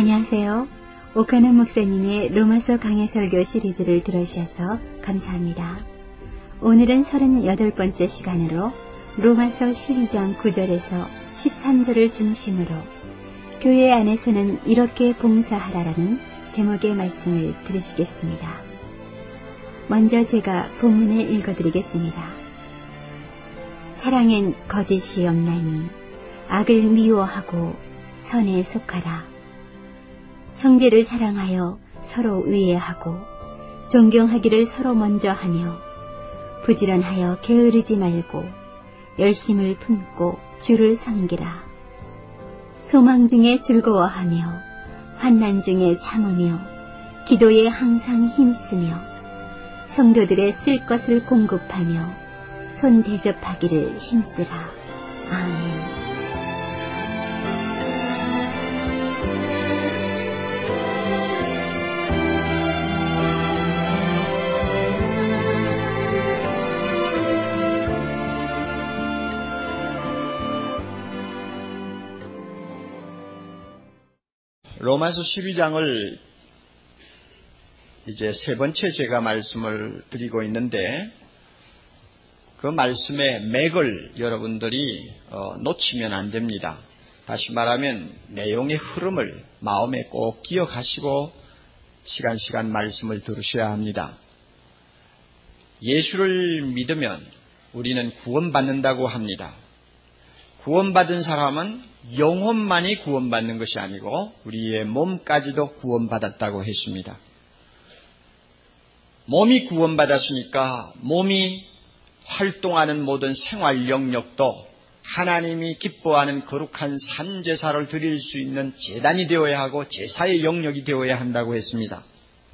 안녕하세요. 오카는 목사님의 로마서 강해 설교 시리즈를 들으셔서 감사합니다. 오늘은 38번째 시간으로 로마서 12장 9절에서 13절을 중심으로 교회 안에서는 이렇게 봉사하라라는 제목의 말씀을 들으시겠습니다. 먼저 제가 본문을 읽어드리겠습니다. 사랑엔 거짓이 없나니 악을 미워하고 선에 속하라. 형제를 사랑하여 서로 위애하고 존경하기를 서로 먼저 하며 부지런하여 게으르지 말고 열심을 품고 주를 섬기라. 소망 중에 즐거워하며 환난 중에 참으며 기도에 항상 힘쓰며 성도들의 쓸 것을 공급하며 손 대접하기를 힘쓰라. 아멘. 로마서 12장을 이제 세 번째 제가 말씀을 드리고 있는데 그 말씀의 맥을 여러분들이 놓치면 안 됩니다. 다시 말하면 내용의 흐름을 마음에 꼭 기억하시고 시간 말씀을 들으셔야 합니다. 예수를 믿으면 우리는 구원받는다고 합니다. 구원받은 사람은 영혼만이 구원받는 것이 아니고 우리의 몸까지도 구원받았다고 했습니다. 몸이 구원받았으니까 몸이 활동하는 모든 생활 영역도 하나님이 기뻐하는 거룩한 산제사를 드릴 수 있는 제단이 되어야 하고 제사의 영역이 되어야 한다고 했습니다.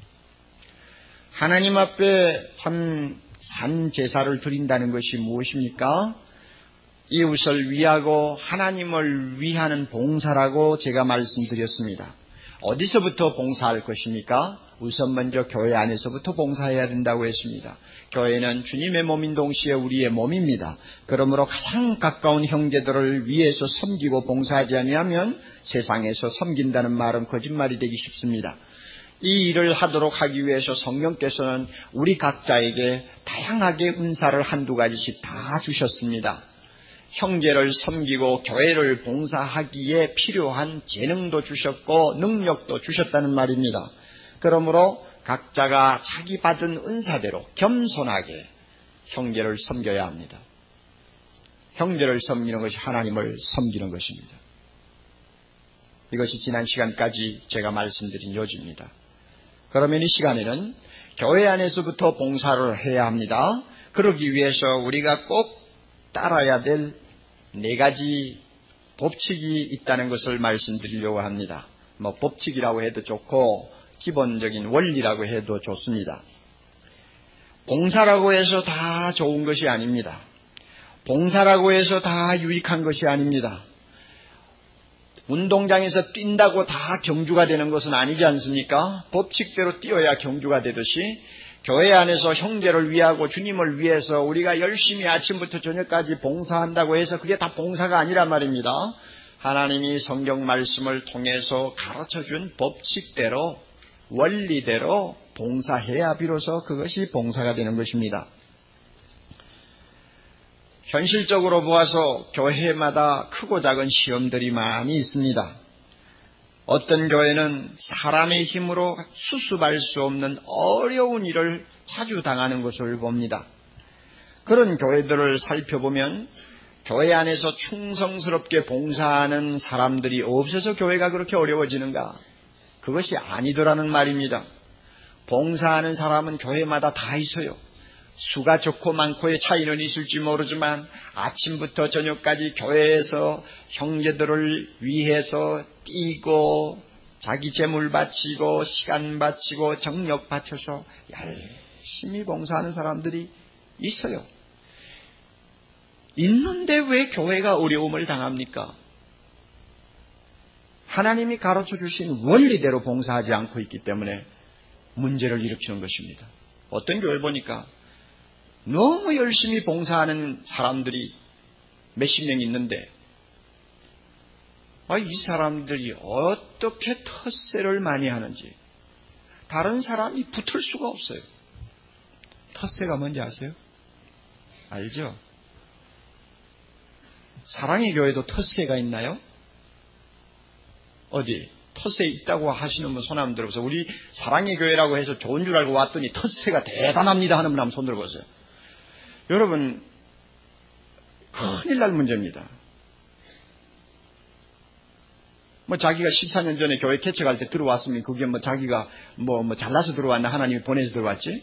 하나님 앞에 참 산제사를 드린다는 것이 무엇입니까? 이웃을 위하고 하나님을 위하는 봉사라고 제가 말씀드렸습니다. 어디서부터 봉사할 것입니까? 우선 먼저 교회 안에서부터 봉사해야 된다고 했습니다. 교회는 주님의 몸인 동시에 우리의 몸입니다. 그러므로 가장 가까운 형제들을 위해서 섬기고 봉사하지 아니하면 세상에서 섬긴다는 말은 거짓말이 되기 쉽습니다. 이 일을 하도록 하기 위해서 성령께서는 우리 각자에게 다양하게 은사를 한두 가지씩 다 주셨습니다. 형제를 섬기고 교회를 봉사하기에 필요한 재능도 주셨고 능력도 주셨다는 말입니다. 그러므로 각자가 자기 받은 은사대로 겸손하게 형제를 섬겨야 합니다. 형제를 섬기는 것이 하나님을 섬기는 것입니다. 이것이 지난 시간까지 제가 말씀드린 요지입니다. 그러면 이 시간에는 교회 안에서부터 봉사를 해야 합니다. 그러기 위해서 우리가 꼭 따라야 될 네 가지 법칙이 있다는 것을 말씀드리려고 합니다. 법칙이라고 해도 좋고 기본적인 원리라고 해도 좋습니다. 봉사라고 해서 다 좋은 것이 아닙니다. 봉사라고 해서 다 유익한 것이 아닙니다. 운동장에서 뛴다고 다 경주가 되는 것은 아니지 않습니까? 법칙대로 뛰어야 경주가 되듯이 교회 안에서 형제를 위하고 주님을 위해서 우리가 열심히 아침부터 저녁까지 봉사한다고 해서 그게 다 봉사가 아니란 말입니다. 하나님이 성경 말씀을 통해서 가르쳐준 법칙대로 원리대로 봉사해야 비로소 그것이 봉사가 되는 것입니다. 현실적으로 보아서 교회마다 크고 작은 시험들이 많이 있습니다. 어떤 교회는 사람의 힘으로 수습할 수 없는 어려운 일을 자주 당하는 것을 봅니다. 그런 교회들을 살펴보면 교회 안에서 충성스럽게 봉사하는 사람들이 없어서 교회가 그렇게 어려워지는가? 그것이 아니더라는 말입니다. 봉사하는 사람은 교회마다 다 있어요. 수가 좋고 많고의 차이는 있을지 모르지만 아침부터 저녁까지 교회에서 형제들을 위해서 뛰고 자기 재물 바치고 시간 바치고 정력 바쳐서 열심히 봉사하는 사람들이 있어요. 있는데 왜 교회가 어려움을 당합니까? 하나님이 가르쳐 주신 원리대로 봉사하지 않고 있기 때문에 문제를 일으키는 것입니다. 어떤 교회 보니까 너무 열심히 봉사하는 사람들이 몇십 명 있는데 이 사람들이 어떻게 텃세를 많이 하는지 다른 사람이 붙을 수가 없어요. 텃세가 뭔지 아세요? 알죠? 사랑의 교회도 텃세가 있나요? 어디? 텃세 있다고 하시는 분 손 한번 들어보세요. 우리 사랑의 교회라고 해서 좋은 줄 알고 왔더니 텃세가 대단합니다 하는 분 한번 손 들어보세요. 여러분, 큰일 날 문제입니다. 자기가 14년 전에 교회 개척할 때 들어왔으면 그게 자기가 잘나서 들어왔나 하나님이 보내서 들어왔지?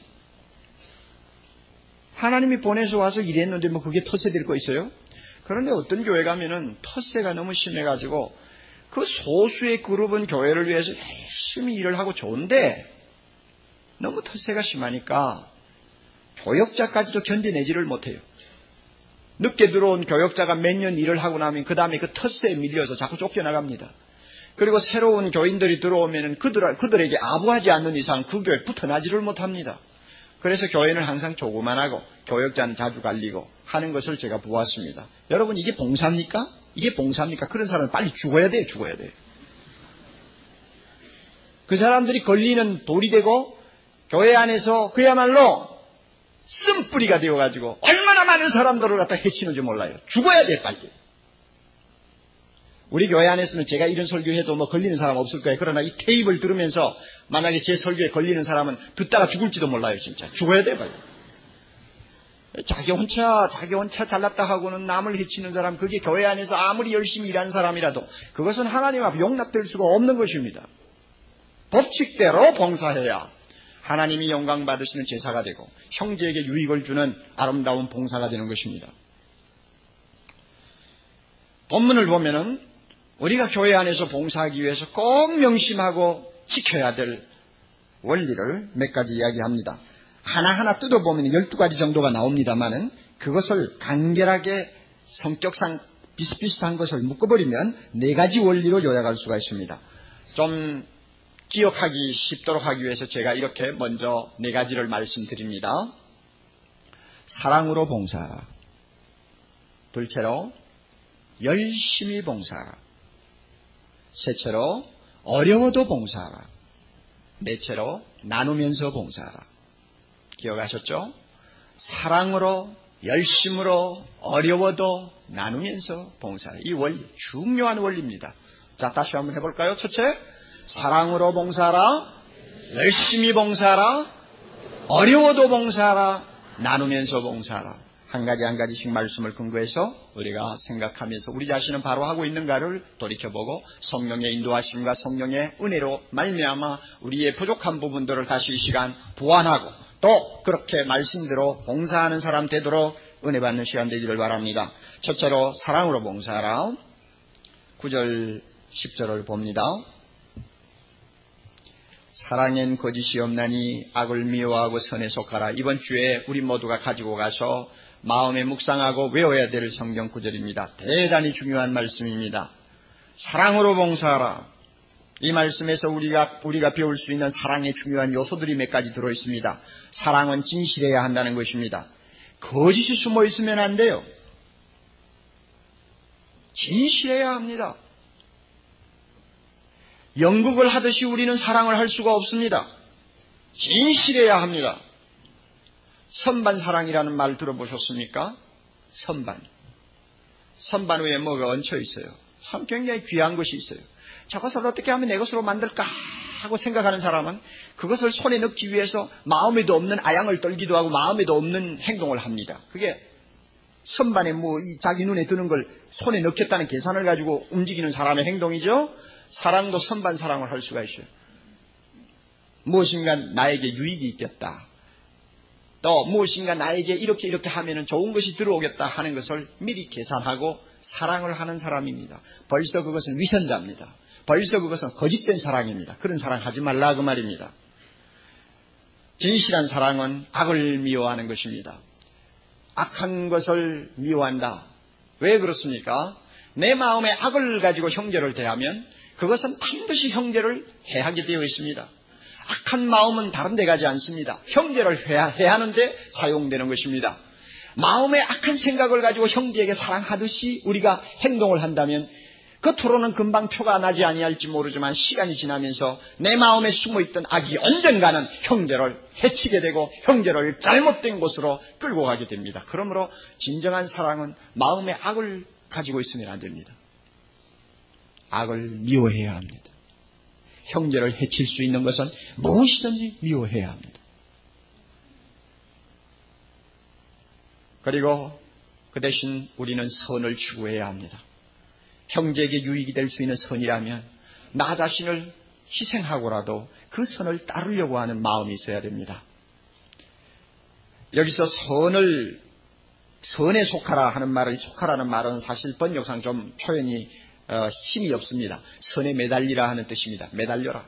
하나님이 보내서 와서 일했는데 그게 텃세 될 거 있어요? 그런데 어떤 교회 가면은 텃세가 너무 심해가지고 그 소수의 그룹은 교회를 위해서 열심히 일을 하고 좋은데 너무 텃세가 심하니까 교역자까지도 견뎌내지를 못해요. 늦게 들어온 교역자가 몇 년 일을 하고 나면 그 다음에 그 텃세에 밀려서 자꾸 쫓겨나갑니다. 그리고 새로운 교인들이 들어오면 그들에게 아부하지 않는 이상 그 교회에 붙어나지를 못합니다. 그래서 교회는 항상 조그만하고 교역자는 자주 갈리고 하는 것을 제가 보았습니다. 여러분, 이게 봉사입니까? 이게 봉사입니까? 그런 사람은 빨리 죽어야 돼요. 죽어야 돼요. 그 사람들이 걸리는 돌이 되고 교회 안에서 그야말로 쓴뿌리가 되어가지고 얼마나 많은 사람들을 갖다 해치는지 몰라요. 죽어야 돼 빨리. 우리 교회 안에서는 제가 이런 설교해도 걸리는 사람 없을 거예요. 그러나 이 테이프를 들으면서 만약에 제 설교에 걸리는 사람은 듣다가 죽을지도 몰라요. 진짜 죽어야 돼 빨리. 자기 혼자 잘났다 하고는 남을 해치는 사람, 그게 교회 안에서 아무리 열심히 일하는 사람이라도 그것은 하나님 앞에 용납될 수가 없는 것입니다. 법칙대로 봉사해야 하나님이 영광 받으시는 제사가 되고 형제에게 유익을 주는 아름다운 봉사가 되는 것입니다. 본문을 보면은 우리가 교회 안에서 봉사하기 위해서 꼭 명심하고 지켜야 될 원리를 몇 가지 이야기합니다. 하나하나 뜯어보면 12가지 정도가 나옵니다만은 그것을 간결하게 성격상 비슷비슷한 것을 묶어버리면 4가지 원리로 요약할 수가 있습니다. 좀 기억하기 쉽도록 하기 위해서 제가 이렇게 먼저 4가지를 말씀드립니다. 사랑으로 봉사하라. 둘째로 열심히 봉사하라. 셋째로 어려워도 봉사하라. 넷째로 나누면서 봉사하라. 기억하셨죠? 사랑으로, 열심으로, 어려워도 나누면서 봉사하라. 이 원리, 중요한 원리입니다. 자, 다시 한번 해볼까요? 첫째, 사랑으로 봉사하라, 열심히 봉사하라, 어려워도 봉사하라, 나누면서 봉사하라. 한 가지 한 가지씩 말씀을 근거해서 우리가 생각하면서 우리 자신은 바로 하고 있는가를 돌이켜보고 성령의 인도하심과 성령의 은혜로 말미암아 우리의 부족한 부분들을 다시 이 시간 보완하고 또 그렇게 말씀대로 봉사하는 사람 되도록 은혜 받는 시간 되기를 바랍니다. 첫째로 사랑으로 봉사하라. 9절 10절을 봅니다. 사랑엔 거짓이 없나니 악을 미워하고 선에 속하라. 이번 주에 우리 모두가 가지고 가서 마음에 묵상하고 외워야 될 성경 구절입니다. 대단히 중요한 말씀입니다. 사랑으로 봉사하라. 이 말씀에서 우리가 배울 수 있는 사랑의 중요한 요소들이 몇 가지 들어있습니다. 사랑은 진실해야 한다는 것입니다. 거짓이 숨어 있으면 안 돼요. 진실해야 합니다. 연극을 하듯이 우리는 사랑을 할 수가 없습니다. 진실해야 합니다. 선반사랑이라는 말 들어보셨습니까? 선반 위에 뭐가 얹혀 있어요. 참 굉장히 귀한 것이 있어요. 저것을 어떻게 하면 내 것으로 만들까 하고 생각하는 사람은 그것을 손에 넣기 위해서 마음에도 없는 아양을 떨기도 하고 마음에도 없는 행동을 합니다. 그게 선반에 자기 눈에 드는 걸 손에 넣겠다는 계산을 가지고 움직이는 사람의 행동이죠. 사랑도 선반사랑을 할 수가 있어요. 무엇인가 나에게 유익이 있겠다. 또 무엇인가 나에게 이렇게 하면 좋은 것이 들어오겠다 하는 것을 미리 계산하고 사랑을 하는 사람입니다. 벌써 그것은 위선자입니다. 벌써 그것은 거짓된 사랑입니다. 그런 사랑 하지 말라 그 말입니다. 진실한 사랑은 악을 미워하는 것입니다. 악한 것을 미워한다. 왜 그렇습니까? 내 마음에 악을 가지고 형제를 대하면 그것은 반드시 형제를 해하게 되어 있습니다. 악한 마음은 다른 데 가지 않습니다. 형제를 해하는데 사용되는 것입니다. 마음에 악한 생각을 가지고 형제에게 사랑하듯이 우리가 행동을 한다면 겉으로는 금방 표가 나지 아니할지 모르지만 시간이 지나면서 내 마음에 숨어있던 악이 언젠가는 형제를 해치게 되고 형제를 잘못된 곳으로 끌고 가게 됩니다. 그러므로 진정한 사랑은 마음에 악을 가지고 있으면 안 됩니다. 악을 미워해야 합니다. 형제를 해칠 수 있는 것은 무엇이든지 미워해야 합니다. 그리고 그 대신 우리는 선을 추구해야 합니다. 형제에게 유익이 될 수 있는 선이라면 나 자신을 희생하고라도 그 선을 따르려고 하는 마음이 있어야 됩니다. 여기서 선에 속하라 하는 말을, 속하라는 말은 사실 번역상 좀 표현이 힘이 없습니다. 선에 매달리라 하는 뜻입니다. 매달려라.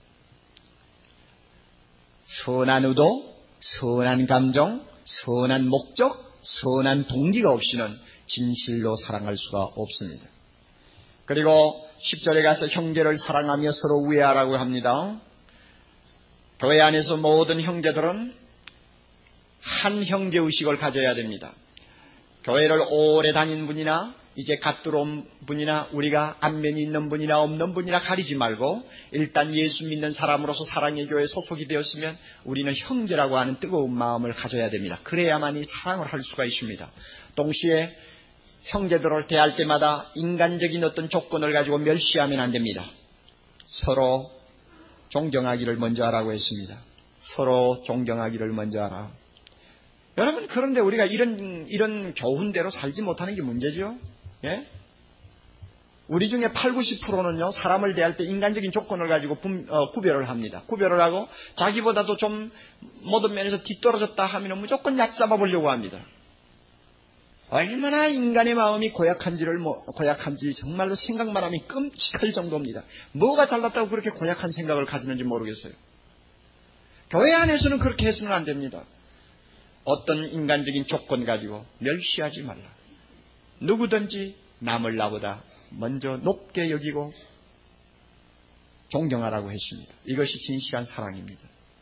선한 의도, 선한 감정, 선한 목적, 선한 동기가 없이는 진실로 사랑할 수가 없습니다. 그리고 10절에 가서 형제를 사랑하며 서로 우애하라고 합니다. 교회 안에서 모든 형제들은 한 형제의식을 가져야 됩니다. 교회를 오래 다닌 분이나 이제 갓 들어온 분이나 우리가 안면이 있는 분이나 없는 분이나 가리지 말고 일단 예수 믿는 사람으로서 사랑의 교회에 소속이 되었으면 우리는 형제라고 하는 뜨거운 마음을 가져야 됩니다. 그래야만이 사랑을 할 수가 있습니다. 동시에 형제들을 대할 때마다 인간적인 어떤 조건을 가지고 멸시하면 안 됩니다. 서로 존경하기를 먼저 하라고 했습니다. 서로 존경하기를 먼저 하라. 여러분, 그런데 우리가 이런 교훈대로 살지 못하는 게 문제죠. 예? 우리 중에 80-90%는요, 사람을 대할 때 인간적인 조건을 가지고 구별을 합니다. 구별을 하고 자기보다도 좀 모든 면에서 뒤떨어졌다 하면 무조건 얕잡아 보려고 합니다. 얼마나 인간의 마음이 고약한지 정말로 생각만 하면 끔찍할 정도입니다. 뭐가 잘났다고 그렇게 고약한 생각을 가지는지 모르겠어요. 교회 안에서는 그렇게 해서는 안 됩니다. 어떤 인간적인 조건 가지고 멸시하지 말라. 누구든지 남을 나보다 먼저 높게 여기고 존경하라고 했습니다. 이것이 진실한 사랑입니다.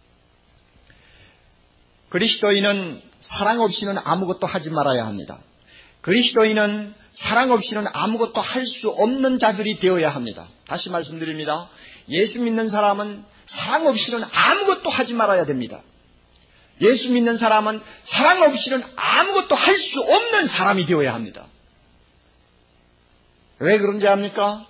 그리스도인은 사랑 없이는 아무것도 하지 말아야 합니다. 그리스도인은 사랑 없이는 아무것도 할 수 없는 자들이 되어야 합니다. 다시 말씀드립니다. 예수 믿는 사람은 사랑 없이는 아무것도 하지 말아야 됩니다. 예수 믿는 사람은 사랑 없이는 아무것도 할 수 없는 사람이 되어야 합니다. 왜 그런지 압니까?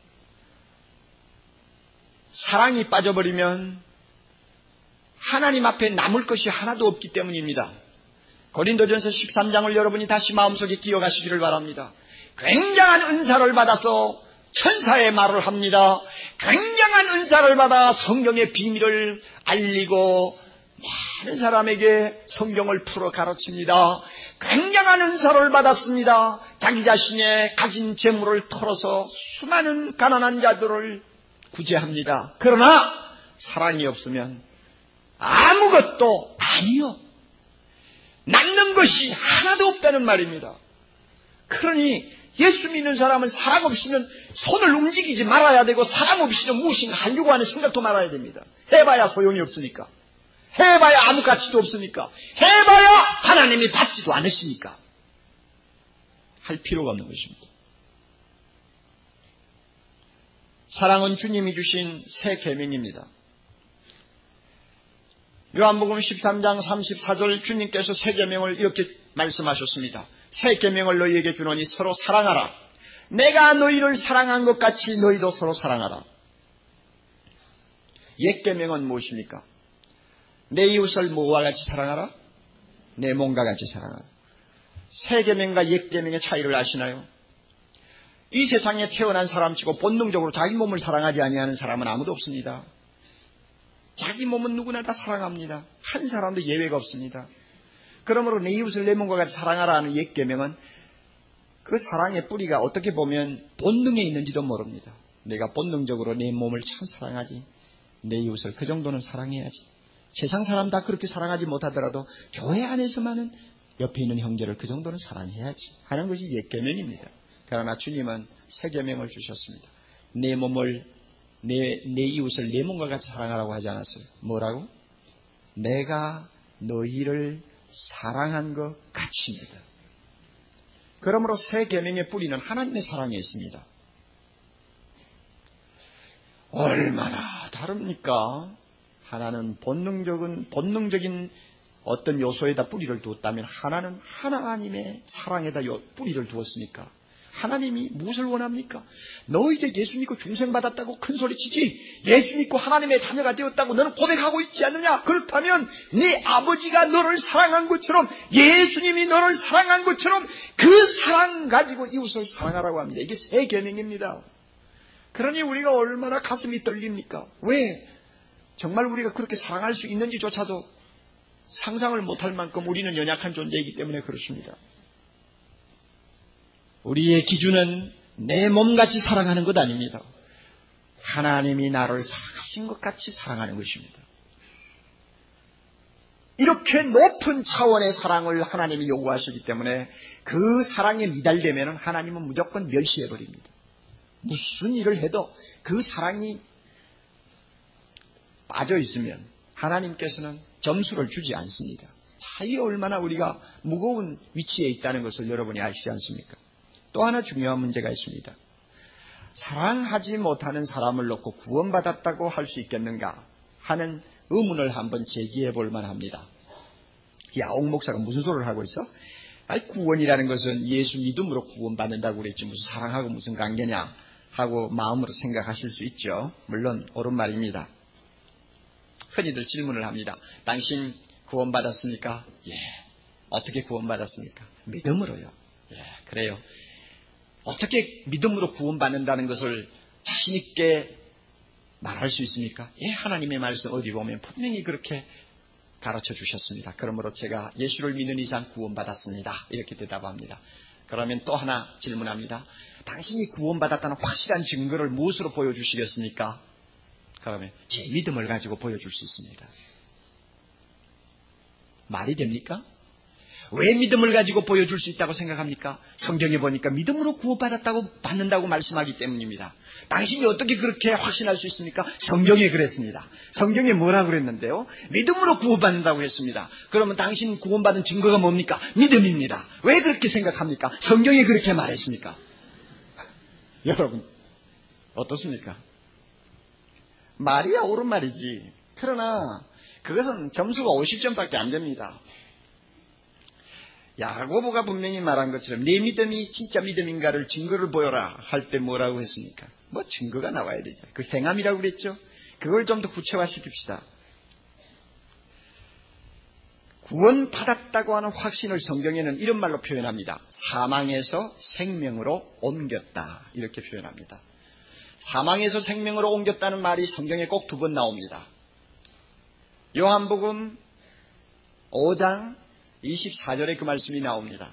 사랑이 빠져버리면 하나님 앞에 남을 것이 하나도 없기 때문입니다. 고린도전서 13장을 여러분이 다시 마음속에 기억하시기를 바랍니다. 굉장한 은사를 받아서 천사의 말을 합니다. 굉장한 은사를 받아 성경의 비밀을 알리고 많은 사람에게 성경을 풀어 가르칩니다. 굉장한 은사를 받았습니다. 자기 자신의 가진 재물을 털어서 수많은 가난한 자들을 구제합니다. 그러나 사랑이 없으면 아무것도 아니요. 남는 것이 하나도 없다는 말입니다. 그러니 예수 믿는 사람은 사랑 없이는 손을 움직이지 말아야 되고 사랑 없이는 무엇인가 하려고 하는 생각도 말아야 됩니다. 해봐야 소용이 없으니까. 해봐야 아무 가치도 없으니까. 해봐야 하나님이 받지도 않으시니까. 할 필요가 없는 것입니다. 사랑은 주님이 주신 새 계명입니다. 요한복음 13장 34절 주님께서 새 계명을 이렇게 말씀하셨습니다. 새 계명을 너희에게 주노니 서로 사랑하라. 내가 너희를 사랑한 것 같이 너희도 서로 사랑하라. 옛 계명은 무엇입니까? 내 이웃을 뭐와 같이 사랑하라? 내 몸과 같이 사랑하라. 새 계명과 옛 계명의 차이를 아시나요? 이 세상에 태어난 사람치고 본능적으로 자기 몸을 사랑하지 아니하는 사람은 아무도 없습니다. 자기 몸은 누구나 다 사랑합니다. 한 사람도 예외가 없습니다. 그러므로 내 이웃을 내 몸과 같이 사랑하라 하는 옛 계명은 그 사랑의 뿌리가 어떻게 보면 본능에 있는지도 모릅니다. 내가 본능적으로 내 몸을 참 사랑하지, 내 이웃을 그 정도는 사랑해야지. 세상 사람 다 그렇게 사랑하지 못하더라도 교회 안에서만은 옆에 있는 형제를 그 정도는 사랑해야지 하는 것이 옛 계명입니다. 그러나 주님은 새 계명을 주셨습니다. 내 몸을 내 이웃을 내 몸과 같이 사랑하라고 하지 않았어요. 뭐라고? 내가 너희를 사랑한 것 같이입니다. 그러므로 새 계명의 뿌리는 하나님의 사랑에 있습니다. 얼마나 다릅니까? 하나는 본능적인 어떤 요소에다 뿌리를 두었다면 하나는 하나님의 사랑에다 뿌리를 두었으니까 하나님이 무엇을 원합니까? 너 이제 예수 믿고 중생받았다고 큰 소리치지? 예수 믿고 하나님의 자녀가 되었다고 너는 고백하고 있지 않느냐? 그렇다면 네 아버지가 너를 사랑한 것처럼 예수님이 너를 사랑한 것처럼 그 사랑 가지고 이웃을 사랑하라고 합니다. 이게 새 계명입니다. 그러니 우리가 얼마나 가슴이 떨립니까? 왜? 정말 우리가 그렇게 사랑할 수 있는지조차도 상상을 못할 만큼 우리는 연약한 존재이기 때문에 그렇습니다. 우리의 기준은 내 몸같이 사랑하는 것 아닙니다. 하나님이 나를 사랑하신 것 같이 사랑하는 것입니다. 이렇게 높은 차원의 사랑을 하나님이 요구하시기 때문에 그 사랑에 미달되면 하나님은 무조건 멸시해버립니다. 무슨 일을 해도 그 사랑이 빠져 있으면 하나님께서는 점수를 주지 않습니다. 자, 이게 얼마나 우리가 무거운 위치에 있다는 것을 여러분이 아시지 않습니까? 또 하나 중요한 문제가 있습니다. 사랑하지 못하는 사람을 놓고 구원받았다고 할 수 있겠는가 하는 의문을 한번 제기해 볼 만합니다. 야옥 목사가 무슨 소리를 하고 있어? 아니, 구원이라는 것은 예수 믿음으로 구원받는다고 그랬지 무슨 사랑하고 무슨 관계냐 하고 마음으로 생각하실 수 있죠. 물론 옳은 말입니다. 흔히들 질문을 합니다. 당신 구원받았습니까? 예. 어떻게 구원받았습니까? 믿음으로요. 예, 그래요. 어떻게 믿음으로 구원받는다는 것을 자신 있게 말할 수 있습니까? 예, 하나님의 말씀 어디 보면 분명히 그렇게 가르쳐 주셨습니다. 그러므로 제가 예수를 믿는 이상 구원받았습니다. 이렇게 대답합니다. 그러면 또 하나 질문합니다. 당신이 구원받았다는 확실한 증거를 무엇으로 보여주시겠습니까? 그러면 제 믿음을 가지고 보여줄 수 있습니다. 말이 됩니까? 왜 믿음을 가지고 보여줄 수 있다고 생각합니까? 성경에 보니까 믿음으로 구원받았다고 받는다고 말씀하기 때문입니다. 당신이 어떻게 그렇게 확신할 수 있습니까? 성경에 그랬습니다. 성경에 뭐라고 그랬는데요? 믿음으로 구원받는다고 했습니다. 그러면 당신 구원받은 증거가 뭡니까? 믿음입니다. 왜 그렇게 생각합니까? 성경에 그렇게 말했습니까? 여러분 어떻습니까? 말이야 옳은 말이지. 그러나 그것은 점수가 50점밖에 안 됩니다. 야고보가 분명히 말한 것처럼 네 믿음이 진짜 믿음인가를 증거를 보여라 할 때 뭐라고 했습니까? 뭐 증거가 나와야 되죠. 그 행함이라고 그랬죠. 그걸 좀 더 구체화시킵시다. 구원받았다고 하는 확신을 성경에는 이런 말로 표현합니다. 사망에서 생명으로 옮겼다. 이렇게 표현합니다. 사망에서 생명으로 옮겼다는 말이 성경에 꼭 2번 나옵니다. 요한복음 5장 24절에 그 말씀이 나옵니다.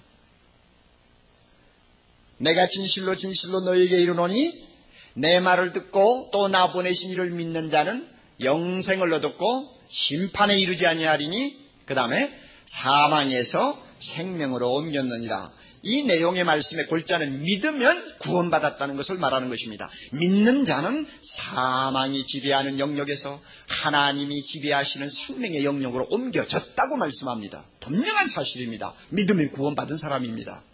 내가 진실로 진실로 너에게 이르노니 내 말을 듣고 또 나 보내신 이를 믿는 자는 영생을 얻었고 심판에 이르지 아니하리니 그 다음에 사망에서 생명으로 옮겼느니라. 이 내용의 말씀의 골자는 믿으면 구원받았다는 것을 말하는 것입니다. 믿는 자는 사망이 지배하는 영역에서 하나님이 지배하시는 생명의 영역으로 옮겨졌다고 말씀합니다. 분명한 사실입니다. 믿으면 구원받은 사람입니다.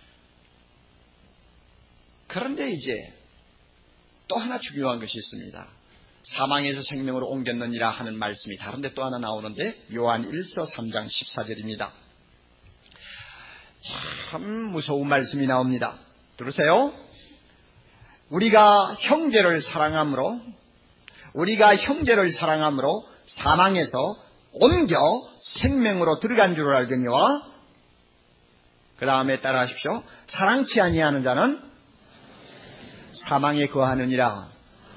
그런데 이제 또 하나 중요한 것이 있습니다. 사망에서 생명으로 옮겼느니라 하는 말씀이 다른데 또 하나 나오는데 요한 1서 3장 14절입니다. 참 무서운 말씀이 나옵니다. 들으세요. 우리가 형제를 사랑함으로 사망에서 옮겨 생명으로 들어간 줄 알거니와 그 다음에 따라하십시오. 사랑치 아니하는 자는 사망에 거하느니라.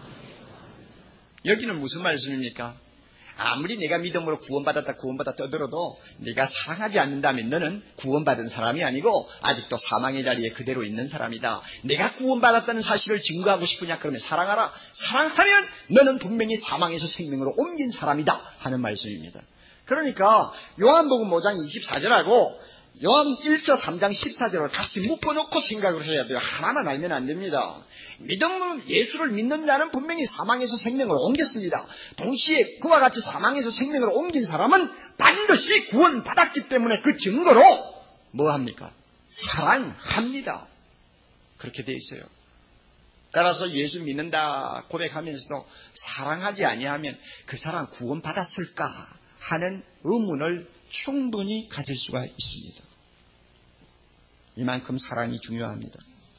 여기는 무슨 말씀입니까? 아무리 내가 믿음으로 구원받았다 떠들어도 네가 사랑하지 않는다면 너는 구원받은 사람이 아니고 아직도 사망의 자리에 그대로 있는 사람이다. 내가 구원받았다는 사실을 증거하고 싶으냐? 그러면 사랑하라. 사랑하면 너는 분명히 사망에서 생명으로 옮긴 사람이다 하는 말씀입니다. 그러니까 요한복음 5장 24절하고 요한 1서 3장 14절을 같이 묶어놓고 생각을 해야 돼요. 하나만 알면 안 됩니다. 믿음으로 예수를 믿는 자는 분명히 사망에서 생명으로 옮겼습니다. 동시에 그와 같이 사망에서 생명으로 옮긴 사람은 반드시 구원받았기 때문에 그 증거로 뭐합니까? 사랑합니다. 그렇게 돼 있어요. 따라서 예수 믿는다 고백하면서도 사랑하지 아니하면 그 사람 구원받았을까 하는 의문을 충분히 가질 수가 있습니다. 이만큼 사랑이 중요합니다.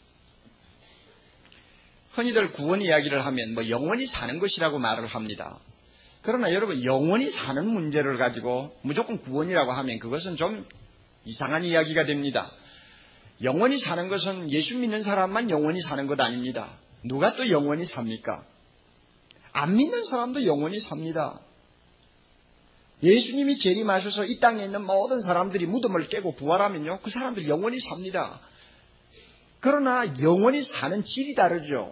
흔히들 구원 이야기를 하면 영원히 사는 것이라고 말을 합니다. 그러나 여러분, 영원히 사는 문제를 가지고 무조건 구원이라고 하면 그것은 좀 이상한 이야기가 됩니다. 영원히 사는 것은 예수 믿는 사람만 영원히 사는 것 아닙니다. 누가 또 영원히 삽니까? 안 믿는 사람도 영원히 삽니다. 예수님이 재림하셔서 이 땅에 있는 모든 사람들이 무덤을 깨고 부활하면요, 그 사람들 영원히 삽니다. 그러나 영원히 사는 질이 다르죠.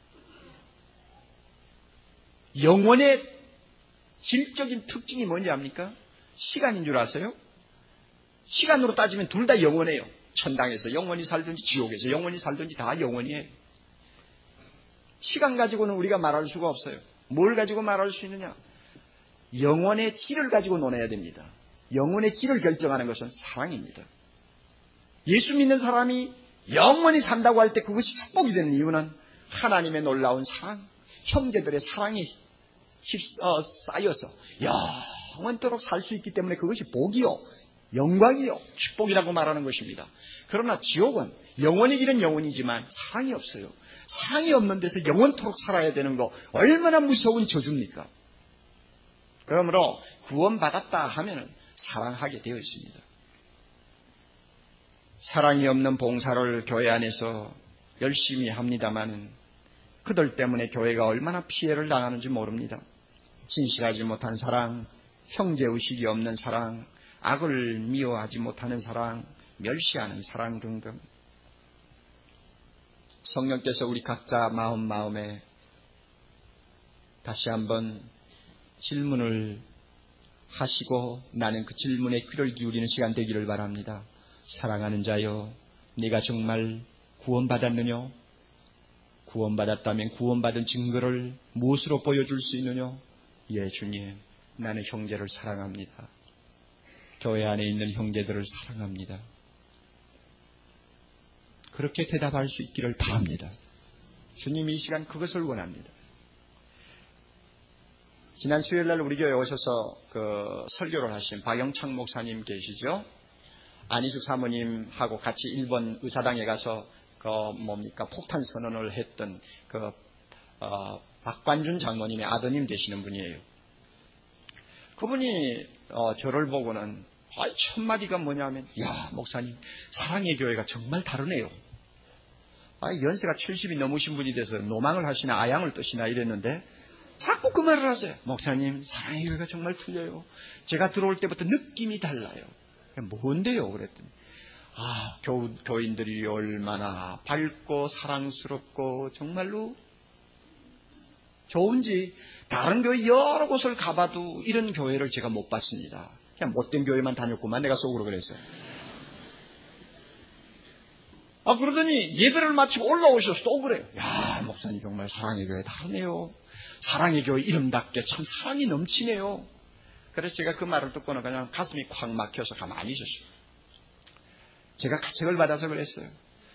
영원의 질적인 특징이 뭔지 압니까? 시간인 줄 아세요? 시간으로 따지면 둘 다 영원해요. 천당에서 영원히 살든지 지옥에서 영원히 살든지 다 영원이에요. 시간 가지고는 우리가 말할 수가 없어요. 뭘 가지고 말할 수 있느냐? 영혼의 질을 가지고 논해야 됩니다. 영혼의 질을 결정하는 것은 사랑입니다. 예수 믿는 사람이 영원히 산다고 할 때 그것이 축복이 되는 이유는 하나님의 놀라운 사랑, 형제들의 사랑이 쌓여서 영원토록 살 수 있기 때문에 그것이 복이요, 영광이요, 축복이라고 말하는 것입니다. 그러나 지옥은 영원의 길은 영원이지만 사랑이 없어요. 사랑이 없는 데서 영원토록 살아야 되는 거 얼마나 무서운 저주입니까? 그러므로 구원받았다 하면 사랑하게 되어 있습니다. 사랑이 없는 봉사를 교회 안에서 열심히 합니다만 그들 때문에 교회가 얼마나 피해를 당하는지 모릅니다. 진실하지 못한 사랑, 형제의식이 없는 사랑, 악을 미워하지 못하는 사랑, 멸시하는 사랑 등등. 성령께서 우리 각자 마음에 다시 한번 질문을 하시고 나는 그 질문에 귀를 기울이는 시간 되기를 바랍니다. 사랑하는 자여, 네가 정말 구원받았느냐? 구원받았다면 구원받은 증거를 무엇으로 보여줄 수 있느냐? 예, 주님, 나는 형제를 사랑합니다. 교회 안에 있는 형제들을 사랑합니다. 그렇게 대답할 수 있기를 바랍니다. 주님이 이 시간 그것을 원합니다. 지난 수요일날 우리 교회에 오셔서 설교를 하신 박영창 목사님 계시죠? 안희숙 사모님하고 같이 일본 의사당에 가서 폭탄 선언을 했던 박관준 장로님의 아드님 되시는 분이에요. 그분이 저를 보고는 첫 마디가 뭐냐면, 야, 목사님, 사랑의 교회가 정말 다르네요. 연세가 70이 넘으신 분이 돼서 노망을 하시나 아양을 뜨시나 이랬는데 자꾸 그 말을 하세요. 목사님, 사랑의 교회가 정말 틀려요. 제가 들어올 때부터 느낌이 달라요. 뭔데요? 그랬더니 교인들이 얼마나 밝고 사랑스럽고 정말로 좋은지 다른 교회 여러 곳을 가봐도 이런 교회를 제가 못 봤습니다. 그냥 못된 교회만 다녔구만, 내가 속으로 그랬어요. 그러더니 예배를 마치고 올라오셔서 또 그래요. 야, 목사님 정말 사랑의 교회 다르네요. 사랑의 교회 이름답게 참 사랑이 넘치네요. 그래서 제가 그 말을 듣고는 그냥 가슴이 콱 막혀서 가만히 있었어요. 제가 가책을 받아서 그랬어요.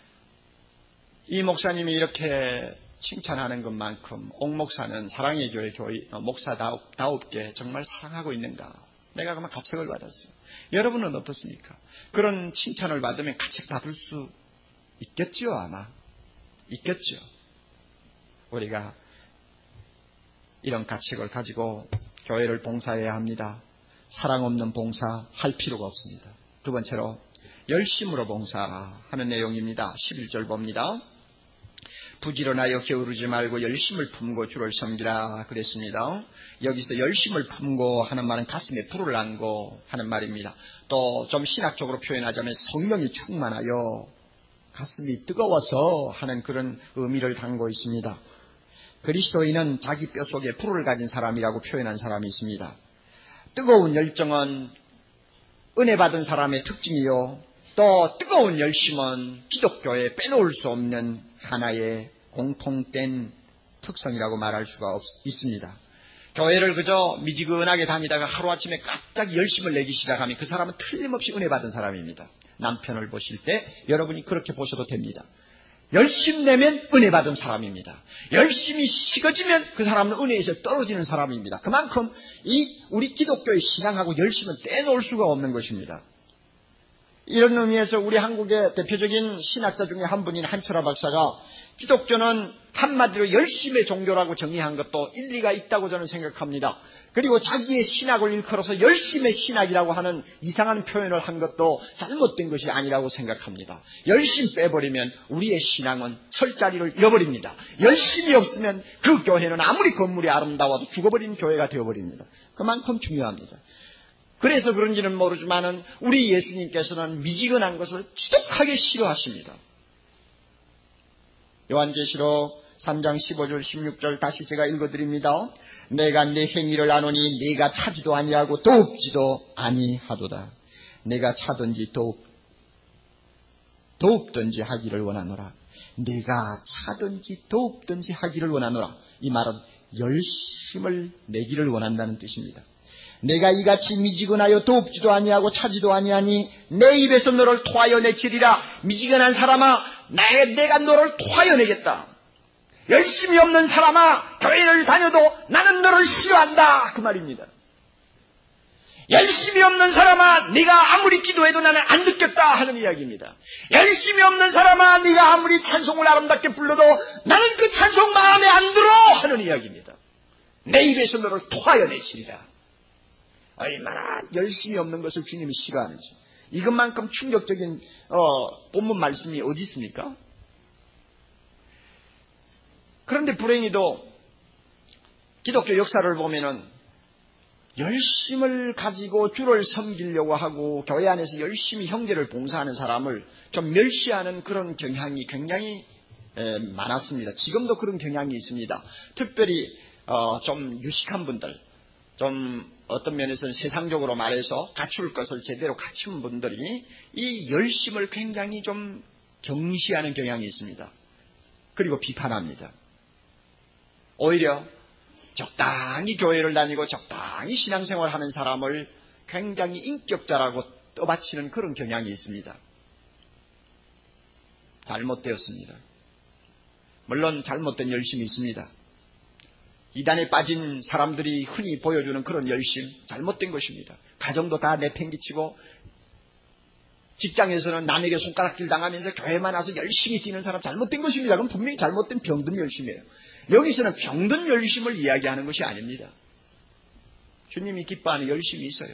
이 목사님이 이렇게 칭찬하는 것만큼 옥 목사는 사랑의 교회 목사다웁게 정말 사랑하고 있는가? 내가 그만 가책을 받았어요. 여러분은 어떻습니까? 그런 칭찬을 받으면 가책 받을 수 있겠지요, 아마. 있겠죠. 우리가 이런 가책을 가지고 교회를 봉사해야 합니다. 사랑 없는 봉사 할 필요가 없습니다. 두 번째로 열심으로 봉사하는 내용입니다. 11절 봅니다. 부지런하여 게으르지 말고 열심을 품고 주를 섬기라 그랬습니다. 여기서 열심을 품고 하는 말은 가슴에 불을 안고 하는 말입니다. 또 좀 신학적으로 표현하자면 성령이 충만하여 가슴이 뜨거워서 하는 그런 의미를 담고 있습니다. 그리스도인은 자기 뼛속에 불을 가진 사람이라고 표현한 사람이 있습니다. 뜨거운 열정은 은혜 받은 사람의 특징이요, 또 뜨거운 열심은 기독교에 빼놓을 수 없는 하나의 공통된 특성이라고 말할 수가 있습니다. 교회를 그저 미지근하게 다니다가 하루아침에 갑자기 열심을 내기 시작하면 그 사람은 틀림없이 은혜 받은 사람입니다. 남편을 보실 때 여러분이 그렇게 보셔도 됩니다. 열심 내면 은혜 받은 사람입니다. 열심히 식어지면 그 사람은 은혜에서 떨어지는 사람입니다. 그만큼 우리 기독교의 신앙하고 열심은 떼놓을 수가 없는 것입니다. 이런 의미에서 우리 한국의 대표적인 신학자 중에 한 분인 한철아 박사가 기독교는 한마디로 열심의 종교라고 정의한 것도 일리가 있다고 저는 생각합니다. 그리고 자기의 신학을 일컬어서 열심의 신학이라고 하는 이상한 표현을 한 것도 잘못된 것이 아니라고 생각합니다. 열심 빼버리면 우리의 신앙은 설 자리를 잃어버립니다. 열심이 없으면 그 교회는 아무리 건물이 아름다워도 죽어버린 교회가 되어버립니다. 그만큼 중요합니다. 그래서 그런지는 모르지만 우리 예수님께서는 미지근한 것을 지독하게 싫어하십니다. 요한계시록 3장 15절 16절 다시 제가 읽어드립니다. 내가 내 행위를 아노니 네가 차지도 아니하고 도읍지도 아니하도다. 내가 차든지 도읍든지 하기를 원하노라. 내가 차든지 도읍든지 하기를 원하노라. 이 말은 열심을 내기를 원한다는 뜻입니다. 내가 이같이 미지근하여 도읍지도 아니하고 차지도 아니하니 내 입에서 너를 토하여 내치리라. 미지근한 사람아, 내가 너를 토하여 내겠다. 열심히 없는 사람아, 교회를 다녀도 나는 너를 싫어한다. 그 말입니다. 열심히 없는 사람아, 네가 아무리 기도해도 나는 안 듣겠다 하는 이야기입니다. 열심히 없는 사람아, 네가 아무리 찬송을 아름답게 불러도 나는 그 찬송 마음에 안 들어 하는 이야기입니다. 내 입에서 너를 토하여 내치리라. 얼마나 열심히 없는 것을 주님이 싫어하는지. 이것만큼 충격적인 본문 말씀이 어디 있습니까? 그런데 불행히도 기독교 역사를 보면은 열심을 가지고 주를 섬기려고 하고 교회 안에서 열심히 형제를 봉사하는 사람을 좀 멸시하는 그런 경향이 굉장히 많았습니다. 지금도 그런 경향이 있습니다. 특별히 좀 유식한 분들, 좀 어떤 면에서는 세상적으로 말해서 갖출 것을 제대로 갖춘 분들이 이 열심을 굉장히 좀 경시하는 경향이 있습니다. 그리고 비판합니다. 오히려 적당히 교회를 다니고 적당히 신앙생활을 하는 사람을 굉장히 인격자라고 떠받치는 그런 경향이 있습니다. 잘못되었습니다. 물론 잘못된 열심이 있습니다. 이단에 빠진 사람들이 흔히 보여주는 그런 열심, 잘못된 것입니다. 가정도 다 내팽개치고 직장에서는 남에게 손가락질 당하면서 교회만 와서 열심히 뛰는 사람 잘못된 것입니다. 그럼 분명히 잘못된 병든 열심이에요. 여기서는 병든 열심을 이야기하는 것이 아닙니다. 주님이 기뻐하는 열심이 있어요.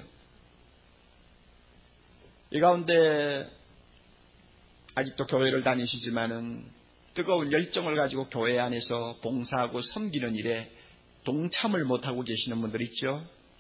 이 가운데 아직도 교회를 다니시지만은 뜨거운 열정을 가지고 교회 안에서 봉사하고 섬기는 일에 동참을 못하고 계시는 분들 있죠.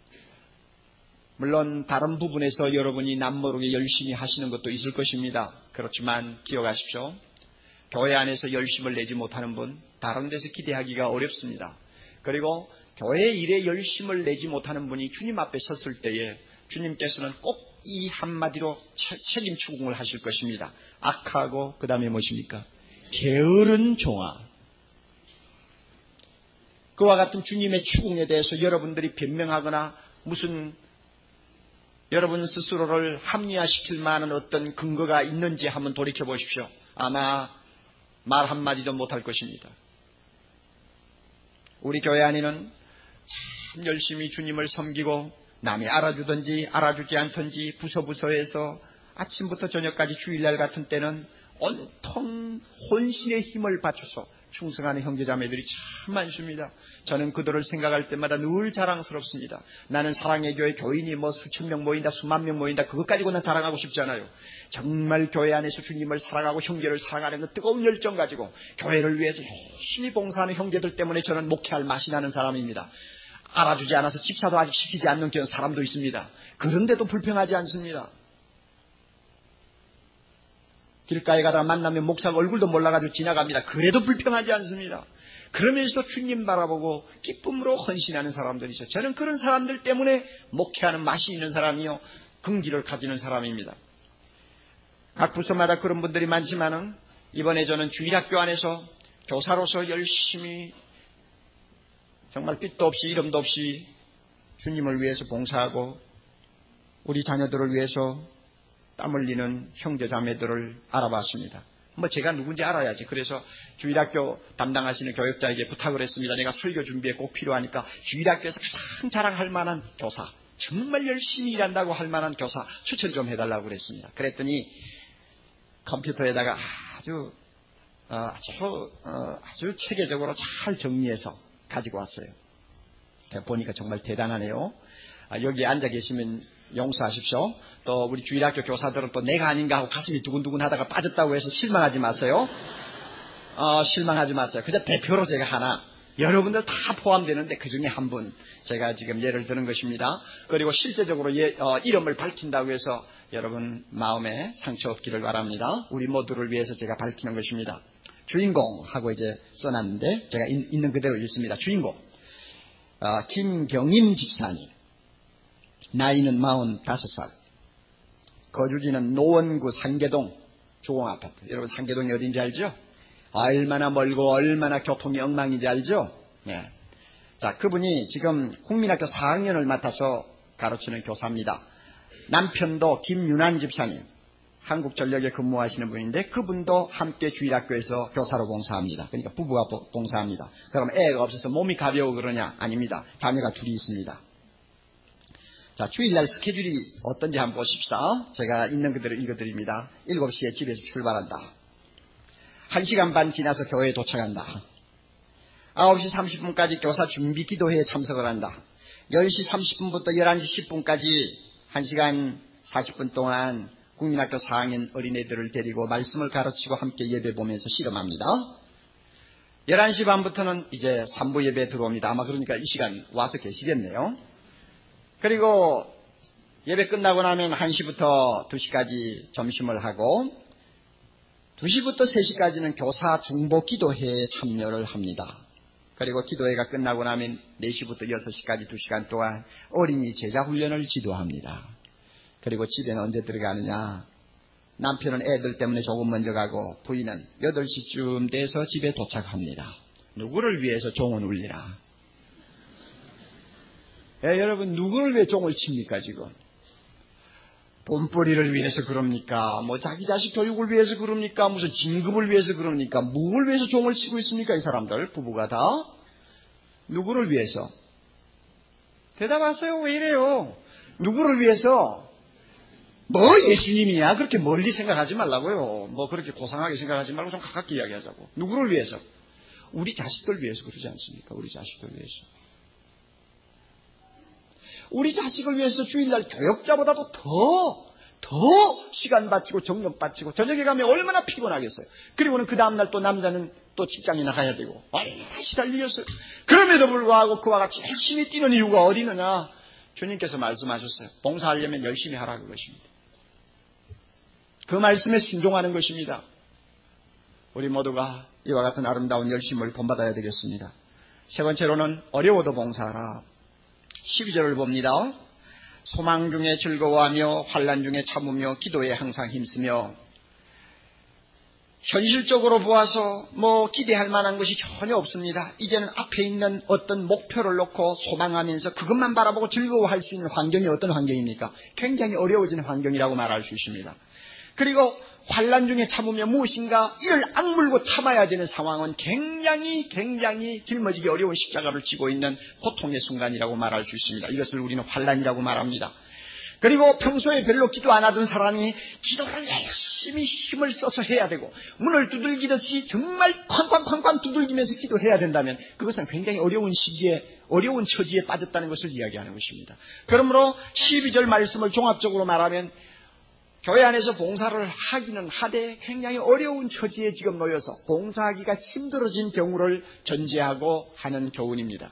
물론 다른 부분에서 여러분이 남모르게 열심히 하시는 것도 있을 것입니다. 그렇지만 기억하십시오. 교회 안에서 열심을 내지 못하는 분, 다른 데서 기대하기가 어렵습니다. 그리고 교회 일에 열심을 내지 못하는 분이 주님 앞에 섰을 때에 주님께서는 꼭 이 한마디로 책임 추궁을 하실 것입니다. 악하고 그 다음에 무엇입니까? 게으른 종아. 그와 같은 주님의 추궁에 대해서 여러분들이 변명하거나 무슨 여러분 스스로를 합리화시킬 만한 어떤 근거가 있는지 한번 돌이켜 보십시오. 아마 말 한마디도 못할 것입니다. 우리 교회 안에는 참 열심히 주님을 섬기고 남이 알아주든지 알아주지 않든지 부서부서해서 아침부터 저녁까지 주일날 같은 때는 온통 혼신의 힘을 바쳐서 충성하는 형제자매들이 참 많습니다. 저는 그들을 생각할 때마다 늘 자랑스럽습니다. 나는 사랑의 교회 교인이 뭐 수천 명 모인다, 수만 명 모인다, 그것 가지고는 자랑하고 싶지 않아요. 정말 교회 안에서 주님을 사랑하고 형제를 사랑하는 그 뜨거운 열정 가지고 교회를 위해서 열심히 봉사하는 형제들 때문에 저는 목회할 맛이 나는 사람입니다. 알아주지 않아서 집사도 아직 시키지 않는 그런 사람도 있습니다. 그런데도 불평하지 않습니다. 길가에 가다가 만나면 목사가 얼굴도 몰라가지고 지나갑니다. 그래도 불평하지 않습니다. 그러면서도 주님 바라보고 기쁨으로 헌신하는 사람들이 있어요. 저는 그런 사람들 때문에 목회하는 맛이 있는 사람이요, 긍지를 가지는 사람입니다. 각 부서마다 그런 분들이 많지만은 이번에 저는 주일학교 안에서 교사로서 열심히 정말 빛도 없이 이름도 없이 주님을 위해서 봉사하고 우리 자녀들을 위해서 땀 흘리는 형제 자매들을 알아봤습니다. 뭐 제가 누군지 알아야지. 그래서 주일학교 담당하시는 교육자에게 부탁을 했습니다. 내가 설교 준비에 꼭 필요하니까 주일학교에서 가장 자랑할 만한 교사, 정말 열심히 일한다고 할 만한 교사 추천 좀 해달라고 그랬습니다. 그랬더니 컴퓨터에다가 아주 체계적으로 잘 정리해서 가지고 왔어요. 보니까 정말 대단하네요. 여기 앉아 계시면 용서하십시오. 또 우리 주일학교 교사들은 또 내가 아닌가 하고 가슴이 두근두근 하다가 빠졌다고 해서 실망하지 마세요. 실망하지 마세요. 그저 대표로 제가 하나, 여러분들 다 포함되는데 그 중에 한 분 제가 지금 예를 드는 것입니다. 그리고 실제적으로 이름을 밝힌다고 해서 여러분 마음에 상처 없기를 바랍니다. 우리 모두를 위해서 제가 밝히는 것입니다. 주인공 하고 이제 써놨는데 제가 있는 그대로 읽습니다. 주인공 김경임 집사님, 나이는 45살, 거주지는 노원구 상계동 주공아파트. 여러분 상계동이 어딘지 알죠? 얼마나 멀고 얼마나 교통이 엉망인지 알죠? 네. 자, 그분이 지금 국민학교 4학년을 맡아서 가르치는 교사입니다. 남편도 김윤환 집사님, 한국전력에 근무하시는 분인데 그분도 함께 주일학교에서 교사로 봉사합니다. 그러니까 부부가 봉사합니다. 그럼 애가 없어서 몸이 가벼워 그러냐? 아닙니다. 자녀가 둘이 있습니다. 자, 주일날 스케줄이 어떤지 한번 보십시다. 제가 있는 그대로 읽어드립니다. 7시에 집에서 출발한다. 1시간 반 지나서 교회에 도착한다. 9시 30분까지 교사 준비 기도회에 참석을 한다. 10시 30분부터 11시 10분까지 1시간 40분 동안 국민학교 4학년 어린애들을 데리고 말씀을 가르치고 함께 예배 보면서 실험합니다. 11시 반부터는 이제 3부 예배 들어옵니다. 아마 그러니까 이 시간 와서 계시겠네요. 그리고 예배 끝나고 나면 1시부터 2시까지 점심을 하고 2시부터 3시까지는 교사 중보 기도회에 참여를 합니다. 그리고 기도회가 끝나고 나면 4시부터 6시까지 2시간 동안 어린이 제자 훈련을 지도합니다. 그리고 집에는 언제 들어가느냐? 남편은 애들 때문에 조금 먼저 가고 부인은 8시쯤 돼서 집에 도착합니다. 누구를 위해서 종을 울리라? 여러분 누구를 위해 종을 칩니까 지금? 돈벌이를 위해서 그럽니까? 뭐 자기 자식 교육을 위해서 그럽니까? 무슨 진급을 위해서 그럽니까? 뭘 위해서 종을 치고 있습니까? 이 사람들 부부가 다 누구를 위해서? 대답하세요. 왜 이래요? 누구를 위해서? 뭐 예수님이야? 그렇게 멀리 생각하지 말라고요. 뭐 그렇게 고상하게 생각하지 말고 좀 가깝게 이야기하자고. 누구를 위해서? 우리 자식들 위해서 그러지 않습니까? 우리 자식들 위해서. 우리 자식을 위해서 주일날 교역자보다도 더 시간 바치고 정력 바치고 저녁에 가면 얼마나 피곤하겠어요. 그리고는 그 다음날 또 남자는 또 직장에 나가야 되고 얼마나 시달리겠어요. 그럼에도 불구하고 그와 같이 열심히 뛰는 이유가 어디 있느냐? 주님께서 말씀하셨어요. 봉사하려면 열심히 하라 그것입니다. 그 말씀에 순종하는 것입니다. 우리 모두가 이와 같은 아름다운 열심을 본받아야 되겠습니다. 세 번째로는 어려워도 봉사하라. 12절을 봅니다. 소망 중에 즐거워하며 환난 중에 참으며 기도에 항상 힘쓰며. 현실적으로 보아서 뭐 기대할 만한 것이 전혀 없습니다. 이제는 앞에 있는 어떤 목표를 놓고 소망하면서 그것만 바라보고 즐거워할 수 있는 환경이 어떤 환경입니까? 굉장히 어려워진 환경이라고 말할 수 있습니다. 그리고 환난 중에 참으며 무엇인가 이를 악물고 참아야 되는 상황은 굉장히 짊어지기 어려운 십자가를 지고 있는 고통의 순간이라고 말할 수 있습니다. 이것을 우리는 환난이라고 말합니다. 그리고 평소에 별로 기도 안 하던 사람이 기도를 열심히 힘을 써서 해야 되고 문을 두들기듯이 정말 쾅쾅쾅쾅 두들기면서 기도해야 된다면 그것은 굉장히 어려운 시기에 어려운 처지에 빠졌다는 것을 이야기하는 것입니다. 그러므로 12절 말씀을 종합적으로 말하면 교회 안에서 봉사를 하기는 하되 굉장히 어려운 처지에 지금 놓여서 봉사하기가 힘들어진 경우를 전제하고 하는 교훈입니다.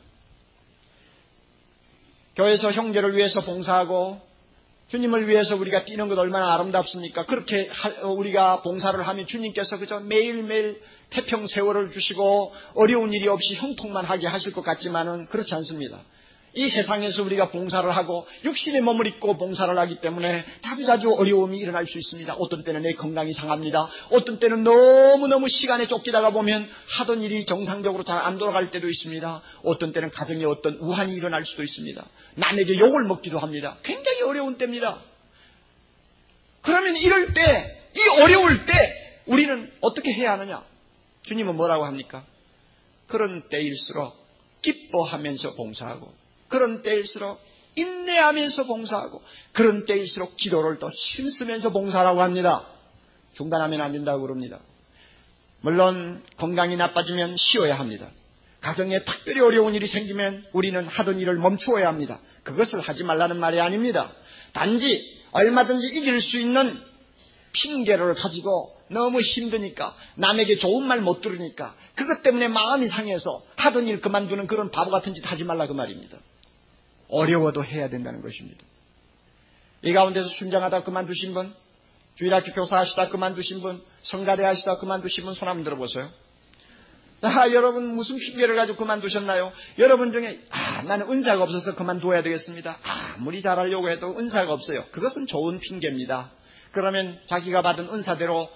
교회에서 형제를 위해서 봉사하고 주님을 위해서 우리가 뛰는 것 얼마나 아름답습니까? 그렇게 우리가 봉사를 하면 주님께서 그저 매일매일 태평세월을 주시고 어려운 일이 없이 형통만 하게 하실 것 같지만은 그렇지 않습니다. 이 세상에서 우리가 봉사를 하고 육신의 몸을 입고 봉사를 하기 때문에 자주자주 어려움이 일어날 수 있습니다. 어떤 때는 내 건강이 상합니다. 어떤 때는 너무너무 시간에 쫓기다가 보면 하던 일이 정상적으로 잘 안 돌아갈 때도 있습니다. 어떤 때는 가정에 어떤 우환이 일어날 수도 있습니다. 남에게 욕을 먹기도 합니다. 굉장히 어려운 때입니다. 그러면 이럴 때, 이 어려울 때 우리는 어떻게 해야 하느냐? 주님은 뭐라고 합니까? 그런 때일수록 기뻐하면서 봉사하고, 그런 때일수록 인내하면서 봉사하고, 그런 때일수록 기도를 더 힘쓰면서 봉사하라고 합니다. 중단하면 안 된다고 그럽니다. 물론 건강이 나빠지면 쉬어야 합니다. 가정에 특별히 어려운 일이 생기면 우리는 하던 일을 멈추어야 합니다. 그것을 하지 말라는 말이 아닙니다. 단지 얼마든지 이길 수 있는 핑계를 가지고 너무 힘드니까, 남에게 좋은 말 못 들으니까 그것 때문에 마음이 상해서 하던 일 그만두는 그런 바보 같은 짓 하지 말라 그 말입니다. 어려워도 해야 된다는 것입니다. 이 가운데서 순장하다 그만두신 분, 주일학교 교사하시다 그만두신 분, 성가대 하시다 그만두신 분 손 한번 들어보세요. 자, 여러분 무슨 핑계를 가지고 그만두셨나요? 여러분 중에 나는 은사가 없어서 그만둬야 되겠습니다. 아무리 잘하려고 해도 은사가 없어요. 그것은 좋은 핑계입니다. 그러면 자기가 받은 은사대로